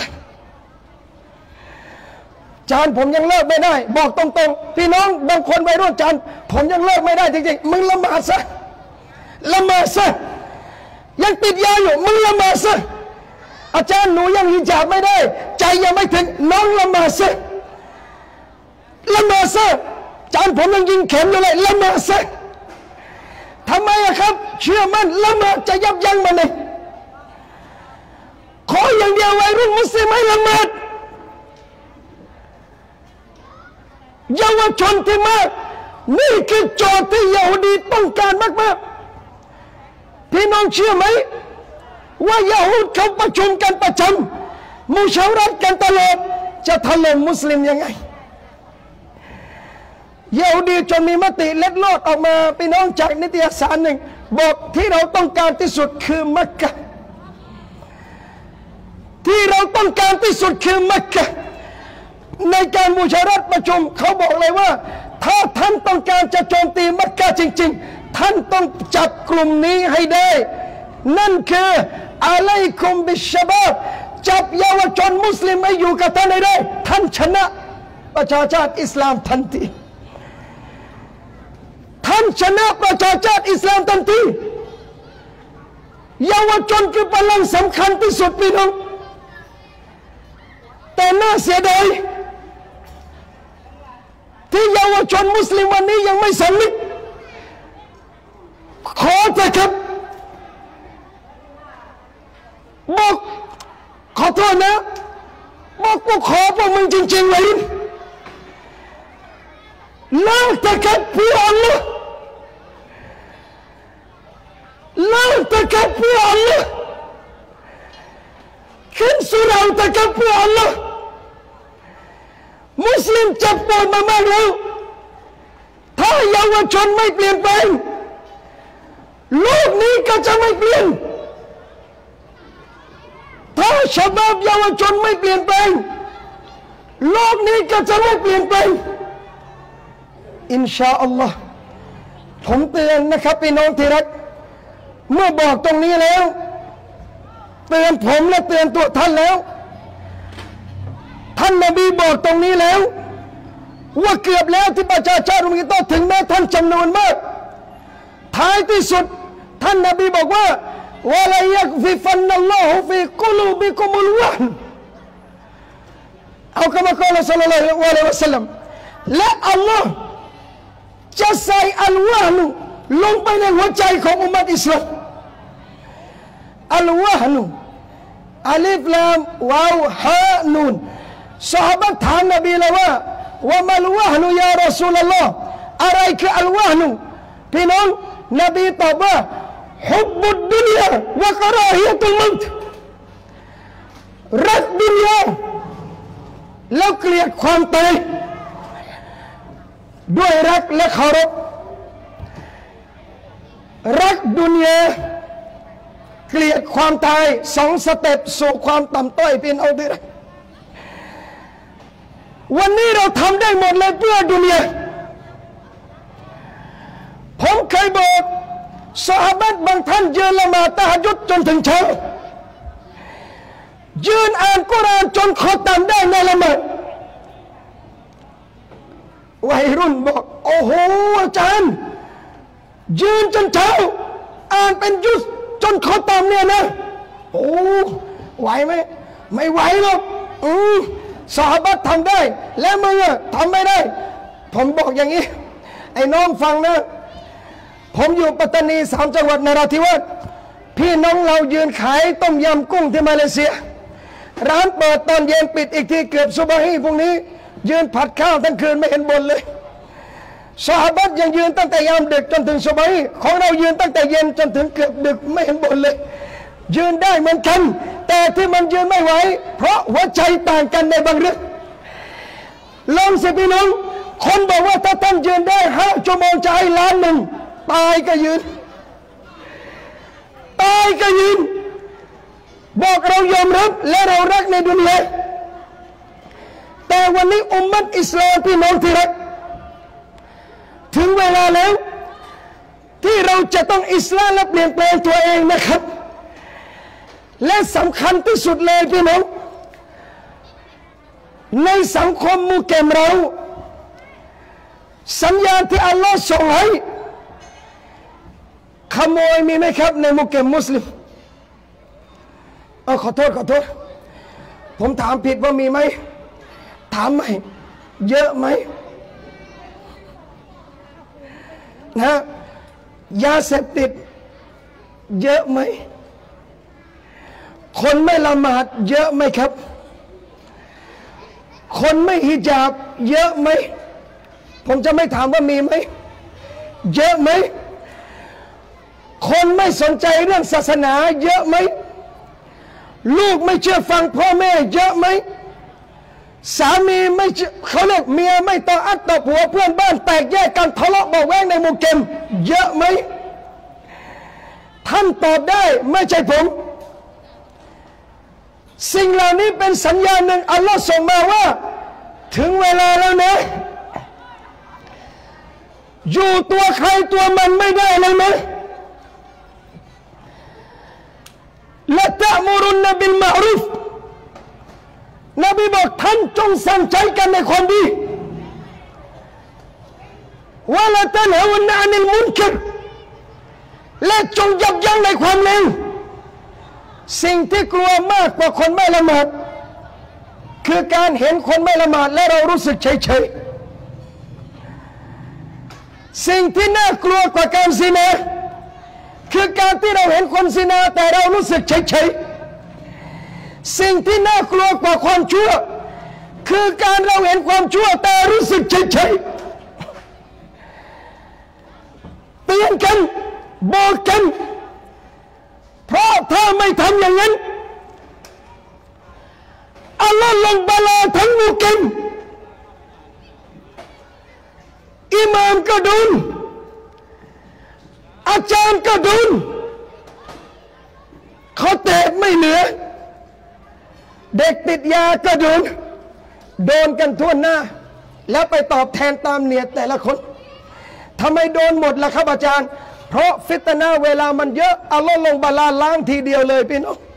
จานผมยังเลิกไม่ได้บอกตรงๆพี่น้องบางคนวัยรุ่นจานผมยังเลิกไม่ได้จริงๆมึงละหมาดซะละหมาดซะยังติดยาอยู่มึงละหมาดซะอาจารย์หนูยังฮิญาบไม่ได้ใจยังไม่ถึงน้องละหมาดซะละหมาดซะจานผมยังยิงเข็มอยู่เลยละหมาดซะทำไมอะครับเชื่อมั่นละหมาดจะยับยั้งมันเลยขออย่างเดียววัยรุ่นมุสลิมให้ละหมาดเยาวชนที่มากนี่คือโจทย์ที่ยะฮูดีต้องการมากๆพี่น้องเชื่อไหมว่ายะฮูดเขาประชุมกันประจำมุชาวัรกันตลอดจะถล่มมุสลิมยังไงยะฮูดีจนมีมติเล็ดลอดออกมาพี่น้องจากนิตยสารหนึ่งบอกที่เราต้องการที่สุดคือมักกะที่เราต้องการที่สุดคือมักกะในการมุชาวัรประชุมเขาบอกเลยว่าถ้าท่านต้องการจะโจมตีมักกะจริงๆท่านต้องจับกลุ่มนี้ให้ได้นั่นคืออะลัยกุมบิชชะบาบจับเยาวชนมุสลิมให้อยู่กับท่านให้ได้ท่านชนะประชาชาติอิสลามทันทีท่านชนะประชาชาติอิสลามทันทีเยาวชนคือพลังสำคัญที่สุดพี่น้องแต่น่าเสียดายที่เยาวชนมุสลิมวันนี้ยังไม่สำนึกขอเถอะครับบอกขอโทษนะบอกกูขอพวกมึงจริงๆเลยเลิกเถอะครับพี่อัลลอฮ์เลิกเถอะครับพื่ออัลลอฮ์ขึ้นสู่เราตะกับเพื่ออัลลอฮ์มุสลิมเจ็บปวดมามากแล้วถ้าเยาวชนไม่เปลี่ยนแปลงโลกนี้ก็จะไม่เปลี่ยนถ้าชาวบ้านเยาวชนไม่เปลี่ยนแปลงโลกนี้ก็จะไม่เปลี่ยนแปลงอินชาอัลลอฮ์ผมเตือนนะครับพี่น้องที่รักเมื่อบอกตรงนี้แล้วเตือนผมและเตือนตัวท่านแล้วท่านนบีบอกตรงนี้แล้วว่าเกือบแล้วที่ประชาชาติมุสลิมต้องถึงแม้ท่านจำนวนมากท้ายที่สุดท่านนบีบอกว่าวะลายักฟิฟันนัลลอฮุฟีกุลูบิกุมุลวะห์เอาคำกล่าวศ็อลลัลลอฮุอะลัยฮิวะซัลลัมและอัลลอฮ์จะใส่อัลวะห์ลงไปในหัวใจของอุมมะฮ์อิสลามอัลวะห์อัลิฟลามวาวฮานูนซอฮาบะห์ถามนบีเลยว่ามัลวะห์ยารอซูลุลลอฮ์อะไรคืออัลวะห์พี่น้องนบีตอบว่าฮุบบุดดุนยาวะกะราฮิยะตุลมัตรักดุนยาแล้วเกลียดความตายด้วยรักและเคารพรักดุนยาเกลียดความตายสองสเต็ปสู่ความต่ำต้อยเป็นเอาดีวันนี้เราทำได้หมดเลยเพื่อดุนยาผมเคยบอกซอฮาบะห์บางท่านยืนละหมาดตะฮัจญุดจนถึงเช้ายืนอ่านกุรอานจนคอตามได้ในละหมาดวัยรุ่นบอกโอ้โหอาจารย์ยืนจนเช้าอ่านเป็นยุสจนคอตามเนี่ยนะโอ้ไหวไหมไม่ไหวหรอกซอฮาบะห์ทำได้แล้วมึงทำไม่ได้ผมบอกอย่างนี้ไอ้น้องฟังนะผมอยู่ปัตตานี3 จังหวัดนราธิวาสพี่น้องเรายืนขายต้มยำกุ้งที่มาเลเซียร้านเปิดตอนเย็นปิดอีกทีเกือบซุบฮีพรุ่งนี้ยืนผัดข้าวทั้งคืนไม่เห็นบ่นเลยซอฮาบะห์ยังยืนตั้งแต่ยามดึกจนถึงซุบฮีของเรายืนตั้งแต่เย็นจนถึงเกือบดึกไม่เห็นบ่นเลยยืนได้เหมือนกันแต่ที่มันยืนไม่ไหวเพราะหัวใจต่างกันในบางเรื่องลองสิพี่น้องคนบอกว่าถ้าท่านยืนได้5 ชั่วโมงจะให้1 ล้านตายก็ยืนตายก็ยืนบอกเรายอมรับและเรารักในดุนยาแต่วันนี้อุมมะฮ์อิสลามพี่น้องที่รักถึงเวลาแล้วที่เราจะต้องอิสลามและเปลี่ยนแปลงตัวเองนะครับและสำคัญที่สุดเลยพี่น้องในสังคมมุสลิมเราสัญญาณที่อัลลอฮ์ส่งให้ขโมยมีไหมครับในมุสลิมขอโทษผมถามผิดว่ามีไหมถามไหมเยอะไหมนะยาเสพติดเยอะไหมคนไม่ละหมาดเยอะไหมครับคนไม่ฮิญาบเยอะไหมผมจะไม่ถามว่ามีไหมเยอะไหมคนไม่สนใจเรื่องศาสนาเยอะไหมลูกไม่เชื่อฟังพ่อแม่เยอะไหมสามีไม่เขาเรียกเมียไม่ต่ออัตต่อผัวเพื่อนบ้านแตกแยกกันทะเลาะเบาะแว้งในหมู่เกมเยอะไหมท่านตอบได้ไม่ใช่ผมสิ่งเหล่านี้เป็นสัญญาณหนึ่งอัลลอฮ์ส่งมาว่าถึงเวลาแล้วนะอยู่ตัวใครตัวมันไม่ได้เลยนะละตะมุรุนบิลมารุฟนบีบอกท่านจงสั่งใจกันในความดีวะละตันฮุนอานิลมุนกัรและจงยับยั้งในความเลวสิ่งที่กลัวมากกว่าคนไม่ละหมาดคือการเห็นคนไม่ละหมาดและเรารู้สึกเฉยๆสิ่งที่น่ากลัวกว่าการซินาคือการที่เราเห็นคนซินาแต่เรารู้สึกเฉยๆสิ่งที่น่ากลัวกว่าความชั่วคือการเราเห็นความชั่วแต่รู้สึกเฉยๆเตือนกันบอกกันถ้าไม่ทำอย่างนั้นอัลลอฮ์ลงบาลาทั้งมุกิมอิหม่ามก็โดนอาจารย์ก็โดนเขาแตกไม่เหลือเด็กติดยาก็โดนกันทั่วหน้าแล้วไปตอบแทนตามเนียดแต่ละคนทำไมโดนหมดล่ะครับอาจารย์เพราะฟิตนาเวลามันเยอะอัลลอฮ์ลงบาลาล้างทีเดียวเลยพี่น้อง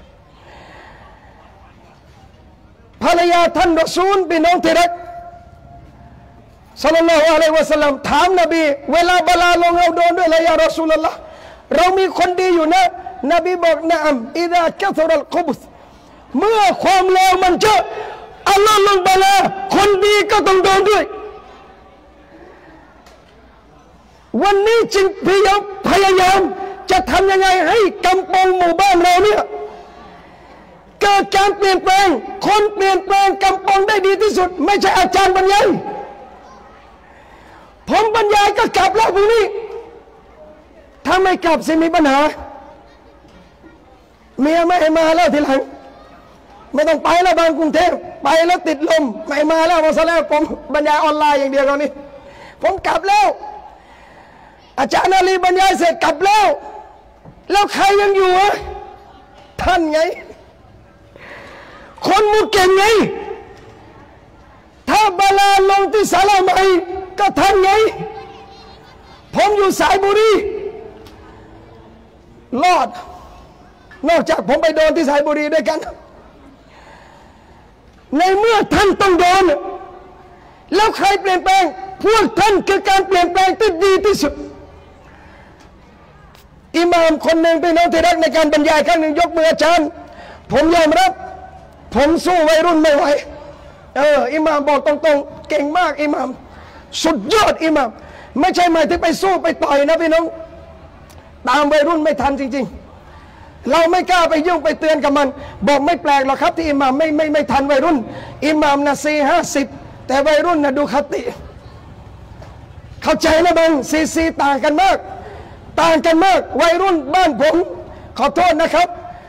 ภรรยาท่านรอซูลพี่น้องที่รักศ็อลลัลลอฮุอะลัยฮิวะซัลลัมถามนบีเวลาบาลาลงเราโดนด้วยอะไรยารอซูลุลลอฮ์เรามีคนดีอยู่นะนบีบอกนะอัมอิดะกัซรัลกุบสเมื่อความเลวมันเยอะอัลลอฮ์ลงบาลาคนดีก็ต้องโดนด้วยวันนี้จึงพยายามจะทำยังไงให้กำปองหมู่บ้านเราเนี่ยเกิดการเปลี่ยนแปลงคนเปลี่ยนแปลงกำปองได้ดีที่สุดไม่ใช่อาจารย์บรรยายผมบรรยายก็กลับแล้วพรุ่งนี้ถ้าไม่กลับสิมีปัญหาเมียไม่ให้มาแล้วทีหลังไม่ต้องไปแล้วบางกรุงเทพไปแล้วติดลมไม่มาแล้วมาซะแล้วผมบรรยายออนไลน์อย่างเดียวตอนนี้ผมกลับแล้วอาจารย์อาลีบรรยายเสร็จกลับแล้วใครยังอยู่ท่านไงคนมุเก่งไงถ้าบาลาลงที่ศาลาใหม่ก็ท่านไงผมอยู่สายบุรีรอดนอกจากผมไปโดนที่สายบุรีด้วยกันในเมื่อท่านต้องโดนแล้วใครเปลี่ยนแปลงพวกท่านคือการเปลี่ยนแปลงที่ดีที่สุดอิหม่ามคนหนึ่งเป็นน้องที่รักในการบรรยายครั้งหนึ่งยกมืออาจารย์ผมยอมรับผมสู้วัยรุ่นไม่ไหวอิหม่ามบอกตรงๆเก่งมากอิหม่ามสุดยอดอิหม่ามไม่ใช่หมายถึงไปสู้ไปต่อยนะพี่น้องตามวัยรุ่นไม่ทันจริงๆเราไม่กล้าไปยุ่งไปเตือนกับมันบอกไม่แปลกหรอกครับที่อิหม่ามไม่ทันวัยรุ่นอิหม่ามนะ40แต่วัยรุ่นนะดูคติเข้าใจนะบังซีต่างกันมากวัยรุ่นบ้านผมขอโทษนะครับ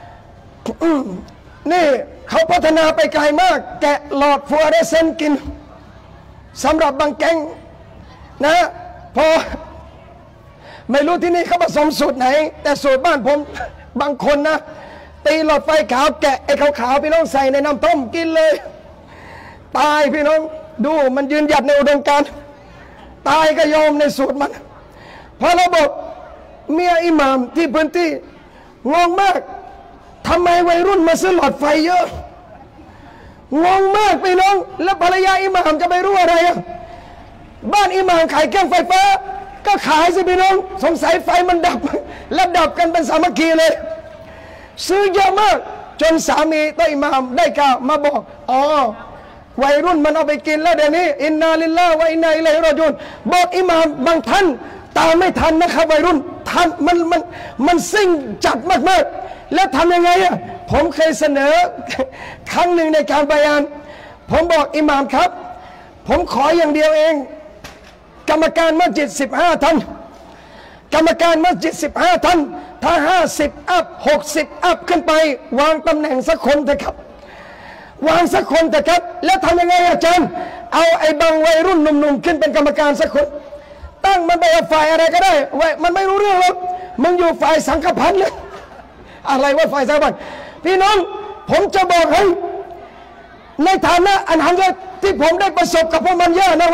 นี่เขาพัฒนาไปไกลมากแกะหลอดฟลูออเรสเซนต์กินสำหรับบางแก๊งนะพอไม่รู้ที่นี่เขาผสมสูตรไหนแต่สูตรบ้านผมบางคนนะตีหลอดไฟขาวแกะไอ้ขาวๆพี่น้องใส่ในน้ำต้มกินเลยตายพี่น้องดูมันยืนหยัดในอุดมการณ์ตายก็ยอมในสูตรมันพอเราบอกเมียอิหม่ามที่พื้นที่งงมากทำไมวัยรุ่นมาซื้อหลอดไฟเยอะงงมากพี่น้องแล้วภรรยาอิหม่ามจะไปรู้อะไรบ้านอิหม่ามขายเครื่องไฟฟ้าก็ขายสิพี่น้องสงสัยไฟมันดับแล้วดับกันเป็นสามัคคีเลยซื้อเยอะมากจนสามีตัวอิหม่ามได้กล่าวมาบอกวัยรุ่นมันเอาไปกินแล้วเดี๋ยวนี้อินนาลิลลาฮ์วะอินนาอิลัยฮิรอญิอูนบอกอิหม่ามบางท่านตามไม่ทันนะครับวัยรุ่นท่านมันซิ่งจัดมากๆแล้วทำยังไงผมเคยเสนอครั้งหนึ่งในการบรรยายผมบอกอิหม่ามครับผมขออย่างเดียวเองกรรมการมัสยิด15ท่านกรรมการมัสยิด15ท่านถ้า50อัพ60อัพขึ้นไปวางตำแหน่งสักคนเถอะครับวางสักคนเถอะครับแล้วทำยังไงอาจารย์เอาไอ้บางวัยรุ่นหนุ่มๆขึ้นเป็นกรรมการสักคนตั้งมันไปฝ่ายอะไรก็ได้มันไม่รู้เรื่องหรอกมึงอยู่ฝ่ายสังฆพันธ์เลยอะไรว่าฝ่ายสังฆพันธ์พี่น้องผมจะบอกให้ในฐานะอันหันที่ผมได้ประสบกับพวกมันเยอะนะ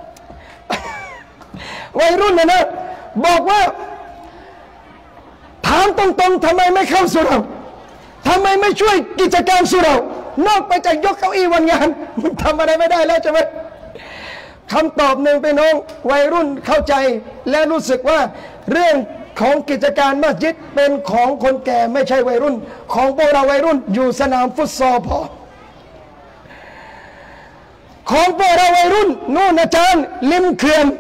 วัยรุ่นนะบอกว่าถามตรงๆทำไมไม่เข้าสู่เราทำไมไม่ช่วยกิจการสู่เรานอกไปจากยกเก้าอี้วันงานมันทำอะไรไม่ได้แล้วใช่ไหมคำตอบหนึ่งพี่น้องวัยรุ่นเข้าใจและรู้สึกว่าเรื่องของกิจการมัสยิดเป็นของคนแก่ไม่ใช่วัยรุ่นของพวกเราวัยรุ่นอยู่สนามฟุตซอลพอของพวกเราวัยรุ่นนู่นอาจารย์ริมเขื่อน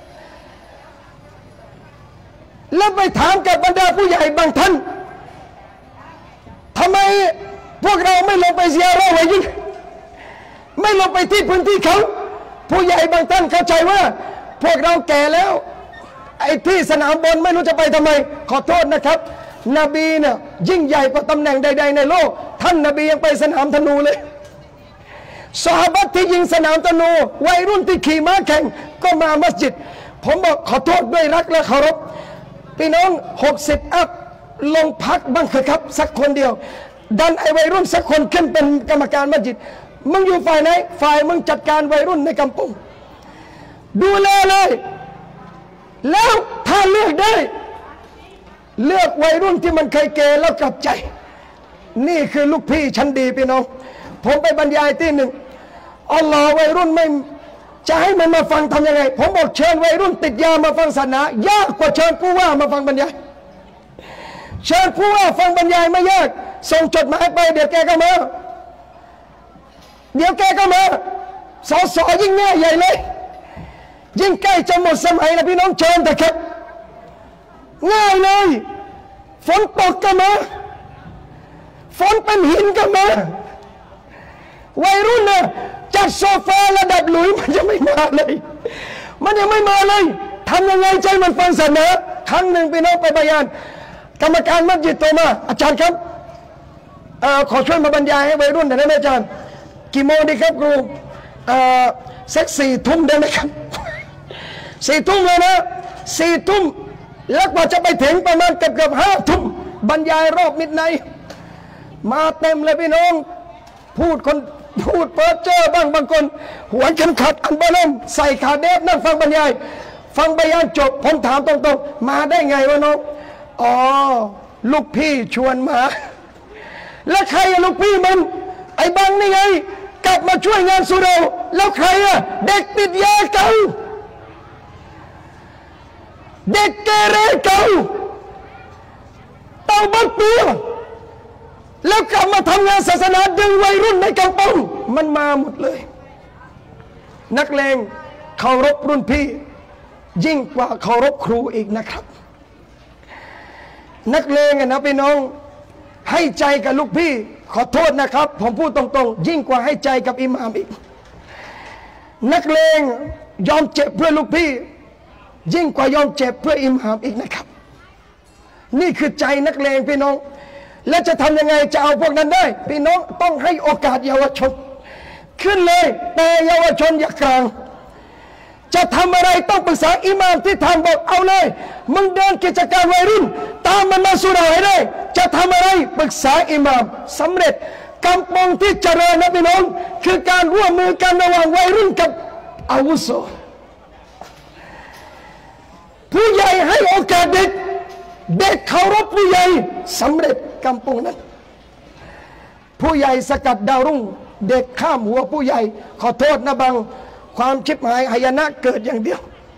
แล้วไปถามกับบรรดาผู้ใหญ่บางท่านทำไมพวกเราไม่ลงไปเสียเราไว้ยิ่งไม่ลงไปที่พื้นที่เขาผู้ใหญ่บางท่านเข้าใจว่าพวกเราแก่แล้วไอ้ที่สนามบอลไม่รู้จะไปทำไมขอโทษนะครับนบีเนี่ยยิ่งใหญ่กว่าตำแหน่งใดๆในโลกท่านนบียังไปสนามธนูเลยซอฮาบะห์ที่ยิงสนามธนูวัยรุ่นที่ขี่ม้าแข่งก็มามัสยิดผมบอกขอโทษด้วยรักและเคารพพี่น้อง60อัพลงพักบ้างเถอะครับสักคนเดียวดันไอ้วัยรุ่นสักคนขึ้นเป็นกรรมการมัสยิดมึงอยู่ฝ่ายไหนฝ่ายมึงจัดการวัยรุ่นในกำปงดูแลเลยแล้วถ้าเลือกได้เลือกวัยรุ่นที่มันเคยเกย์แล้วกลับใจนี่คือลูกพี่ชั้นดีพี่น้องผมไปบรรยายที่หนึ่งอัลลอฮ์วัยรุ่นไม่จะให้มันมาฟังทำยังไงผมบอกเชิญวัยรุ่นติดยามาฟังศาสนายากกว่าเชิญผู้ว่ามาฟังบรรยายเชิญผู้ว่าฟังบรรยายไม่ยากส่งจดหมายไปเดี๋ยวแกก็มาสอยิ่งง่ายใหญ่เลยยิ่งใกล้จะหมดสมัยแล้วพี่น้องเชิญแต่ครับง่ายเลยฝนตกก็มาฝนเป็นหินก็มาวัยรุ่นเนี่ยจากโซฟาระดับหลุยมันจะไม่มาเลยมันยังไม่มาเลยทำยังไงใจมันฟังศาสนาครั้งหนึ่งพี่น้องไปบรรยายกรรมการมัสยิดโทรมาอาจารย์ครับขอช่วยมาบรรยายให้วัยรุ่นหน่อยได้ไหมอาจารย์กี่โมงดีครับครูสัก4 ทุ่มได้ไหมครับ4 ทุ่มเลยนะ4 ทุ่มแล้วกว่าจะไปถึงประมาณเกือบ5 ทุ่มบรรยายรอบมิดไนท์มาเต็มเลยพี่น้องพูดเปิดเจอบ้างบางคนหัวเข็มขัดอันบ้าล่มใส่ขาเดฟนั่งฟังบรรยายจบผมถามตรงๆมาได้ไงวะน้องอ๋อลูกพี่ชวนมาแล้วใครอะลูกพี่มันไอ้บังนี่ไงกลับมาช่วยงานสุเราแล้วใครอะเด็กติดยาเก่าเด็กเกเรเก่าเต่าบักเปียแล้วกลับมาทำงานศาสนาดึงวัยรุ่นในกำปงมันมาหมดเลยนักเลงเคารพรุ่นพี่ยิ่งกว่าเคารพครูอีกนะครับนักเลงนะพี่น้องให้ใจกับลูกพี่ขอโทษนะครับผมพูดตรงๆยิ่งกว่าให้ใจกับอิหม่ามอีกนักเลงยอมเจ็บเพื่อลูกพี่ยิ่งกว่ายอมเจ็บเพื่ออิหม่ามอีกนะครับนี่คือใจนักเลงพี่น้องและจะทำยังไงจะเอาพวกนั้นได้พี่น้องต้องให้โอกาสเยาวชนขึ้นเลยแต่เยาวชนอย่ากลางจะทำอะไรต้องปรึกษาอิหม่ามที่ทำบอกเอาเลยมึงเดินกิจการวัยรุ่นตามมันมาสุราให้ได้จะทำอะไรปรึกษาอิหม่ามสำเร็จกำปงที่เจริญนะพี่น้องคือการร่วมมือกันระหว่างวัยรุ่นกับอาวุโสผู้ใหญ่ให้โอกาสเด็กเคารพผู้ใหญ่สำเร็จกำปงนั้นผู้ใหญ่สกัดดาวรุ่งเด็กข้ามหัวผู้ใหญ่ขอโทษนะบังความชิบหายหายนะเกิดอย่างเดียว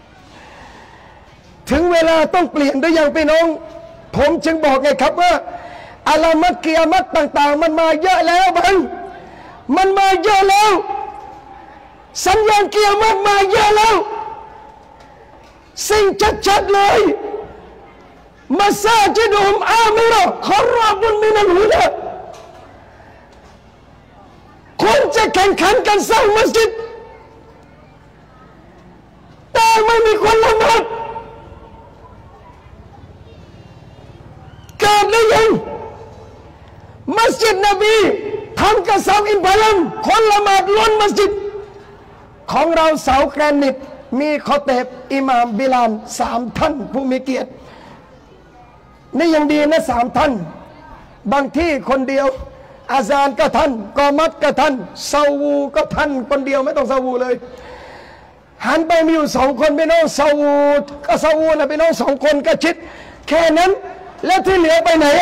ถึงเวลาต้องเปลี่ยนด้วยอย่างพี่น้องผมจึงบอกไงครับว่าอาลามัตกิยามัตต่างๆมันมาเยอะแล้วบังมันมาเยอะแล้วสัญญาณกิยามัตมาเยอะแล้วสิ่งชัดๆเลยมัสยิดุมอามิรขอรอบุญมินัลฮุดาคนจะแข่งขันกันสร้างมัสยิดแต่ไม่มีคนละหมาดเกิดหรือยังมัสยิดนบีทำกระเสาอิมพาลัมคนละหมาดล้นมัสยิดของเราเสาแกรนิตมีคอเตบอิหม่ามบิลาล3 ท่านผู้มีเกียรตินี่ยังดีนะ3 ท่านบางที่คนเดียวอาซานก็ท่านกอมัดก็ท่านซาวูก็ท่านคนเดียวไม่ต้องซาวูเลยหันไปมีอยู่2 คนพี่น้องซาวูก็ซาวูนะพี่น้อง2 คนก็ชิดแค่นั้นแล้วที่เหลือไปไหน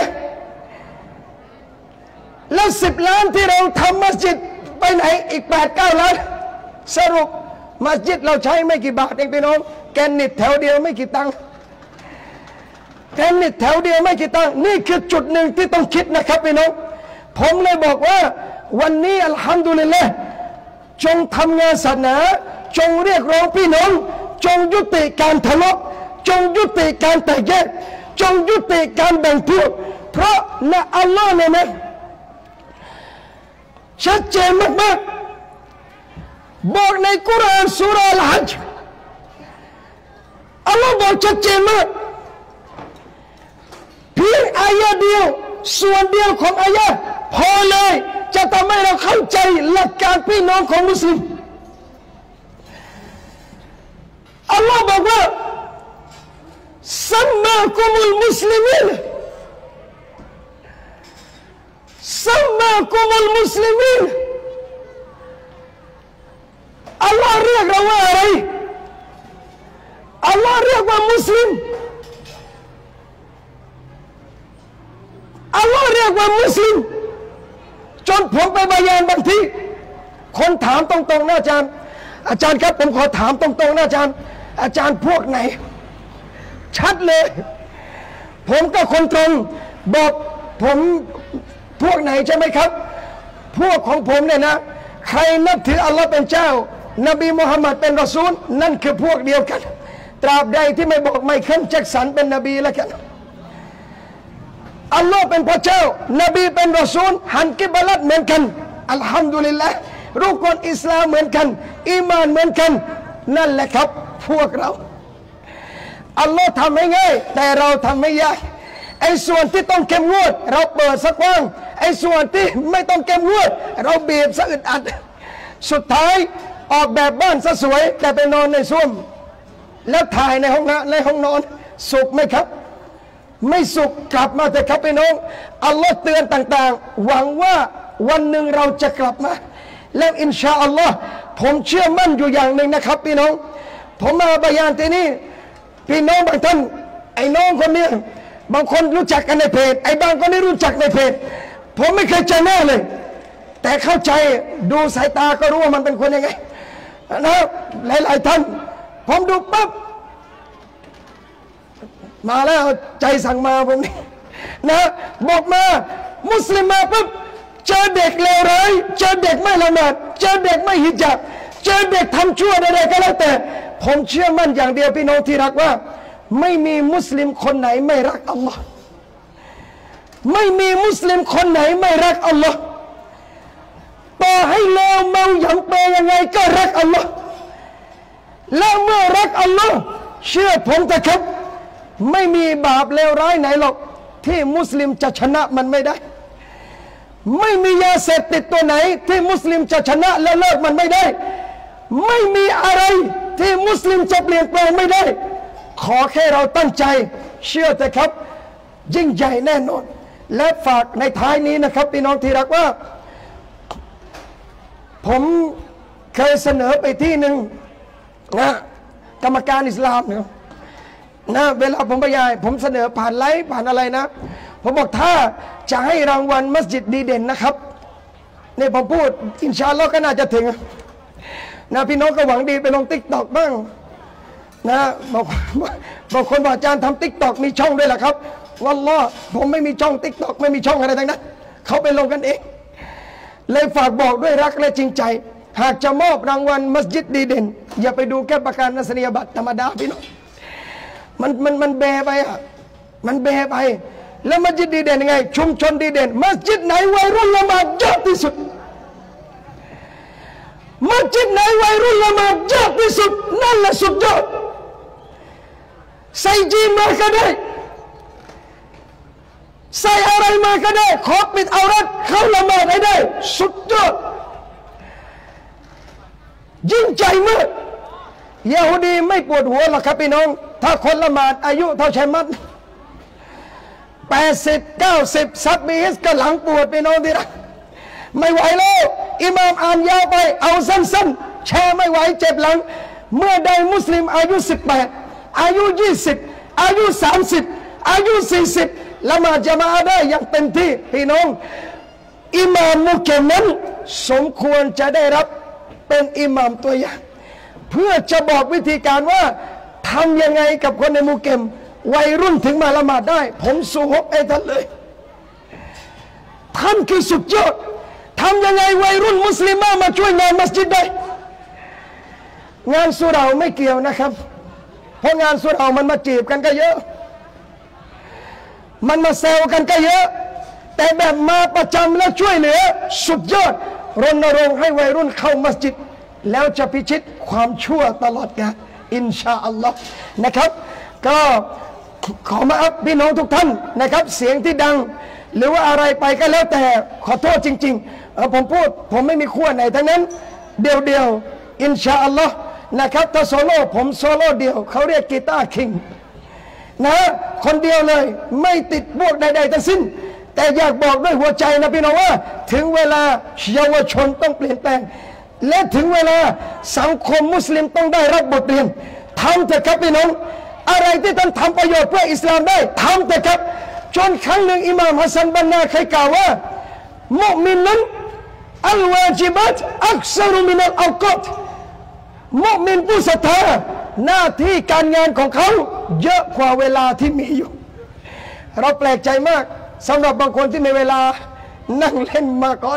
แล้ว10 ล้านที่เราทำมัสยิดไปไหนอีก8-9 ล้านสรุปมัสยิดเราใช้ไม่กี่บาทเองพี่น้องแกนนิดแถวเดียวไม่กี่ตังค์แกนนิดแถวเดียวไม่กี่ตังค์นี่คือจุดหนึ่งที่ต้องคิดนะครับพี่น้องผมเลยบอกว่าวันนี้อัลฮัมดุลิลละห์จงทำงานศาสนาจงเรียกร้องพี่น้องจงยุติการทะเลาะจงยุติการแตกแยกจงยุติการแบ่งพวกเพราะนะอัลลอฮ์เนี่ยนะชัดเจนมากๆบอกในกุรอานซูเราะห์อัลฮัจญ์อัลลอฮ์บอกชัดเจนมากเพียงอาายะเดียวส่วนเดียวของอายะพอเลยจะทำให้เราเข้าใจหลักการพี่น้องของมุสลิมอัลลอฮ์บอกว่าซัมมากุมุลมุสลิมีนซัมมากุมุลมุสลิมีนอัลลอฮ์เรียกเราว่าอะไรอัลลอฮ์เรียกว่ามุสลิมอัลลอฮ์เรียกว่ามุสลิมจนผมไปบรรยายบางทีคนถามตรงๆนะอาจารย์ครับผมขอถามตรงๆนะอาจารย์พวกไหนชัดเลยผมก็คนตรงบอกผมพวกไหนใช่ไหมครับพวกของผมเนี่ยนะใครนับถืออัลลอฮ์เป็นเจ้านบีมุฮัมมัดเป็นรอซูลนั่นคือพวกเดียวกันตราบใดที่ไม่บอกไมเคิลแจ็คสันเป็นนบีแล้วกันอัลลอฮ์เป็นพระเจ้านบีเป็นรอซูลหันกิบลัดเหมือนกันอัลฮัมดุลิลละห์รุกนอิสลามเหมือนกันอีมานเหมือนกันนั่นแหละครับพวกเราอัลลอฮ์ทำให้ง่ายแต่เราทำไม่ยากไอ้ส่วนที่ต้องเข้มงวดเราเปิดสักกว้างไอ้ส่วนที่ไม่ต้องเข้มงวดเราบีบซะอึดอัดสุดท้ายออกแบบบ้านซะสวยแต่ไปนอนในส้วมแล้วถ่ายในห้องน้ำในห้องนอนสุขไหมครับไม่สุขกลับมาแต่ครับพี่น้องอัลลอฮ์เตือนต่างๆหวังว่าวันหนึ่งเราจะกลับมาแล้วอินชาอัลลอฮ์ผมเชื่อมั่นอยู่อย่างหนึ่งนะครับพี่น้องผมมาบรรยายที่นี่พี่น้องบางท่านไอ้น้องคนนี้บางคนรู้จักกันในเพจไอ้บางคนไม่รู้จักในเพจผมไม่เคยเจอหน้าเลยแต่เข้าใจดูสายตาก็รู้ว่ามันเป็นคนยังไงนะหลายๆท่านผมดูปั๊บมาแล้วใจสั่งมาผมนี่นะบอกมามุสลิมมาปั๊บเจอเด็กเลวร้ายเจอเด็กไม่ละหมาดเจอเด็กไม่ฮิญาบเจอเด็กทำชั่วใดๆก็แล้วแต่ผมเชื่อมั่นอย่างเดียวพี่น้องที่รักว่าไม่มีมุสลิมคนไหนไม่รักอัลลอฮ์ไม่มีมุสลิมคนไหนไม่รักอัลลอฮ์ต่อให้เลวเมาหยำเปยยังไงก็รักอัลลอฮ์และเมื่อรักอัลลอฮ์เชื่อผมเถอะครับไม่มีบาปเลวร้ายไหนหรอกที่มุสลิมจะชนะมันไม่ได้ไม่มียาเสพติดตัวไหนที่มุสลิมจะชนะและเลิกมันไม่ได้ไม่มีอะไรที่มุสลิมจะเปลี่ยนแปลงไม่ได้ขอแค่เราตั้งใจเชื่อเถอะครับยิ่งใหญ่แน่นอนและฝากในท้ายนี้นะครับพี่น้องที่รักว่าผมเคยเสนอไปที่หนึ่งนะกรรมการอิสลามเนี่ยนะเวลาผมบรรยายผมเสนอผ่านไลฟ์ผ่านอะไรนะผมบอกถ้าจะให้รางวัลมัสยิดดีเด่นนะครับเนี่ยผมพูดอินชาอัลลอฮ์ก็น่าจะถึงนะพี่น้องก็หวังดีไปลงติ๊กต็อกบ้างนะบอกคนบอกอาจารย์ทำติ๊กต็อกมีช่องด้วยเหรอครับวัลลอฮ์ผมไม่มีช่องติ๊กต็อกไม่มีช่องอะไรทั้งนั้นเขาไปลงกันเองเลยฝากบอกด้วยรักและจริงใจหากจะมอบรางวัลมัสยิดดีเด่นอย่าไปดูแค่ประกาศนียบัตรธรรมดาพี่น้องมันแบไปอ่ะมันแบไปแล้วมัสยิดดีเด่นยังไงชุมชนดีเด่นมัสยิดไหนวัยรุ่นละหมาดเยอะที่สุดมัสยิดไหนวัยรุ่นละหมาดเยอะที่สุดนั่นแหละสุดยอดใส่จีนมาก็ได้ใส่อะไรมาก็ได้ขอปิดเอารัดเข้าละหมาดให้ได้สุดยอดยิ่งใจมากยะฮูดีไม่ปวดหัวหรอกครับพี่น้องถ้าคนละหมาดอายุเท่าชัยมัด80 90ซับบีฮิสก็หลังปวดพี่น้องที่รักไม่ไหวแล้วอิหม่ามอ่านยาวไปเอาสั้นๆแช่ไม่ไหวเจ็บหลังเมื่อใดมุสลิมอายุ18อายุ20อายุ30อายุ40ละหมาดจะมาได้อย่างเต็มที่พี่น้องอิหม่ามมุเกมนั้นสมควรจะได้รับเป็นอิหม่ามตัวอย่างเพื่อจะบอกวิธีการว่าทำยังไงกับคนในมุเกมวัยรุ่นถึงมาละหมาดได้ผมสู้ฮบไอ้ท่านเลยท่านคือสุดยอดทำยังไงวัยรุ่นมุสลิมมาช่วยงานมัสยิดได้งานสุเราไม่เกี่ยวนะครับเพราะงานสุเรามันมาจีบกันก็เยอะมันมาแซวกันก็เยอะแต่แบบมาประจำแล้วช่วยเหลือสุดยอดรณรงค์ให้วัยรุ่นเข้ามัสยิดแล้วจะพิชิตความชั่วตลอดกาลอินชาอัลลอฮ์นะครับก็ขอมาอัพพี่น้องทุกท่านนะครับเสียงที่ดังหรือว่าอะไรไปก็แล้วแต่ขอโทษจริงๆผมพูดผมไม่มีขั้วไหนทั้งนั้นเดียวอินชาอัลลอฮ์นะครับถ้าโซโล่ผมโซโล่เดียวเขาเรียกกีตาร์คิงนะคนเดียวเลยไม่ติดพวกใดๆทั้งสิ้นแต่อยากบอกด้วยหัวใจนะพี่น้องว่าถึงเวลาเยาวชนต้องเปลี่ยนแปลงและถึงเวลาสังคมมุสลิมต้องได้รับบทเรียนทำเถอะครับพี่น้องอะไรที่ท่านทำประโยชน์เพื่ออิสลามได้ทำเถอะครับจนครั้งหนึ่งอิหม่ามฮัสซันบันนาเคยกล่าวว่ามุมินนั้นอัลวาจิบัตอักษรุมินัลอัลกอตมุมินผู้ศรัทธาหน้าที่การงานของเขาเยอะกว่าเวลาที่มีอยู่เราแปลกใจมากสำหรับบางคนที่มีเวลานั่งเล่นมากอด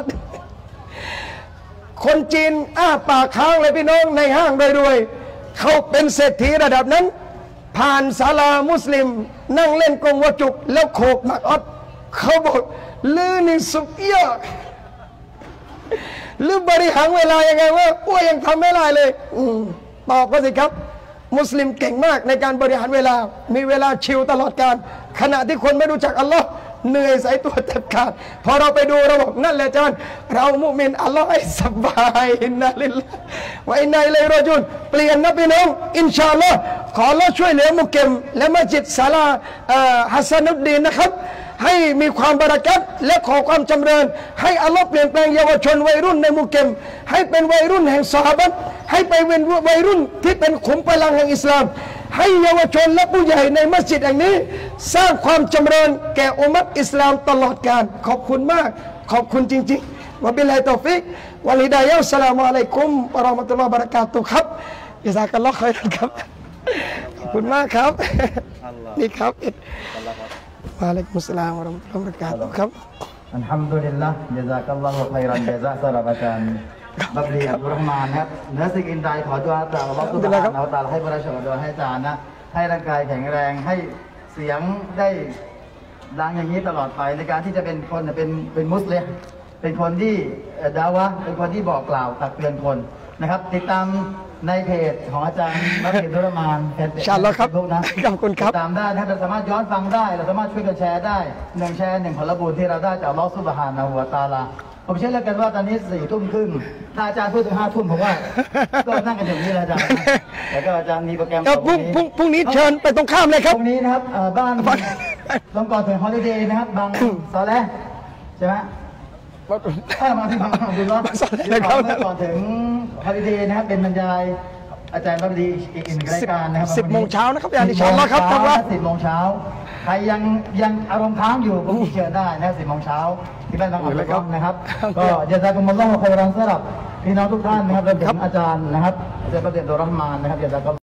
คนจีนอ้าปากค้างเลยพี่น้องในห้างรวยๆเขาเป็นเศรษฐีระดับนั้นผ่านศาลามุสลิมนั่งเล่นกงวจุกแล้วโขกมากอดเขาบอกลือนี่สุดยอดหรือบริหารเวลายังไงว่าอ้วยยังทำไม่ได้เลยตอบก็สิครับมุสลิมเก่งมากในการบริหารเวลามีเวลาชิลตลอดการขณะที่คนไม่รู้จักอัลลอฮ์เหนื่อยสายตัวแทบขาดพอเราไปดูเราบอกนั่นแหละอาจารย์เรามุมินอัลลอฮ์ให้สบายอินนาลิลลาห์วะอินนาอิลัยฮิรอญูนเปลี่ยนนะพี่น้องอินชาอัลลอฮ์ขออัลลอฮ์ช่วยเหลือมุกเกมและมัสยิดศาลาฮัสซันุดดีนนะครับให้มีความบารักัตและขอความจำเริญให้อัลลอฮ์เปลี่ยนแปลงเยาวชนวัยรุ่นในมุกเกมให้เป็นวัยรุ่นแห่งซอฮาบะห์ให้ไปเป็นวัยรุ่นที่เป็นขุมพลังแห่งอิสลามให้เยาวชนและผู้ใหญ่ในมัสยิดแห่งนี้สร้างความจำเริญแก่อุมัตอิสลามตลอดกาลขอบคุณมากขอบคุณจริงๆวะบิลลาฮิตอฟิกวัลฮิดายะฮ์อัสสลามุอะลัยกุมวะเราะห์มะตุลลอฮ์วะบะเราะกาตุฮ์ครับญะซากัลลอฮ์ค็อยรันครับขอบคุณมากครับนี่ครับวะอะลัยกุมุสสลามวะเราะห์มะตุลลอฮ์วะบะเราะกาตุฮ์ครับอัลฮัมดุลิลลาห์ญะซากัลลอฮุค็อยรันญะซาสำหรับอาจารย์บับลีอับดุลเราะห์มานครับเนื้อสิ่งอื่นใดขอดุอาจากอัลเลาะห์ซุบฮานะฮูวะตะอาลาให้พระราชดุอาให้อาจารย์นะให้ร่างกายแข็งแรงให้เสียงได้ดังอย่างนี้ตลอดไปในการที่จะเป็นคนเป็นมุสลิมเป็นคนที่ดาวะเป็นคนที่บอกกล่าวตักเตือนคนนะครับติดตามในเพจของอาจารย์บับลีอับดุลเราะห์มานเพจอินชาอัลลอฮ์ครับขอบคุณครับติดตามได้ถ้าเราสามารถย้อนฟังได้เราสามารถช่วยกันแชร์ได้1แชร์1ผลบุญที่เราได้จากอัลเลาะห์ซุบฮานะฮูวะตะอาลาผมเชื่อแล้วกันว่าตอนนี้4 ทุ่มครึ่งถ้าอาจารย์พูดถึง5 ทุ่มผมว่าก็นั่งกันอย่างนี้แล้วอาจารย์แต่ก็อาจารย์มีโปรแกรมพรุ่งนี้เชิญไปตรงข้ามเลยครับพรุ่งนี้นะครับบ้านลงก่อนถึงฮอลิเดย์นะครับบางซอแลใช่ไหมมาที่บางคุณล้อก่อนถึงฮอลิเดย์นะครับเป็นบรรยายอาจารย์บับดีอีก1รายการนะครับ 10 โมงเช้านะครับอาจารย์อินชาอัลลอฮ์ครับท่านว่า 10 โมงเช้าใครยังอารมณ์ค้างอยู่ก็เชิญได้นะครับ10 โมงเช้าที่บ้านบางอัลลอฮ์นะครับก็ญะซากุมุลลอฮุค็อยรันสำหรับพี่น้องทุกท่านนะครับรวมถึงอาจารย์นะครับอาจารย์บับลีอับดุลเราะห์มานนะครับญะซากุ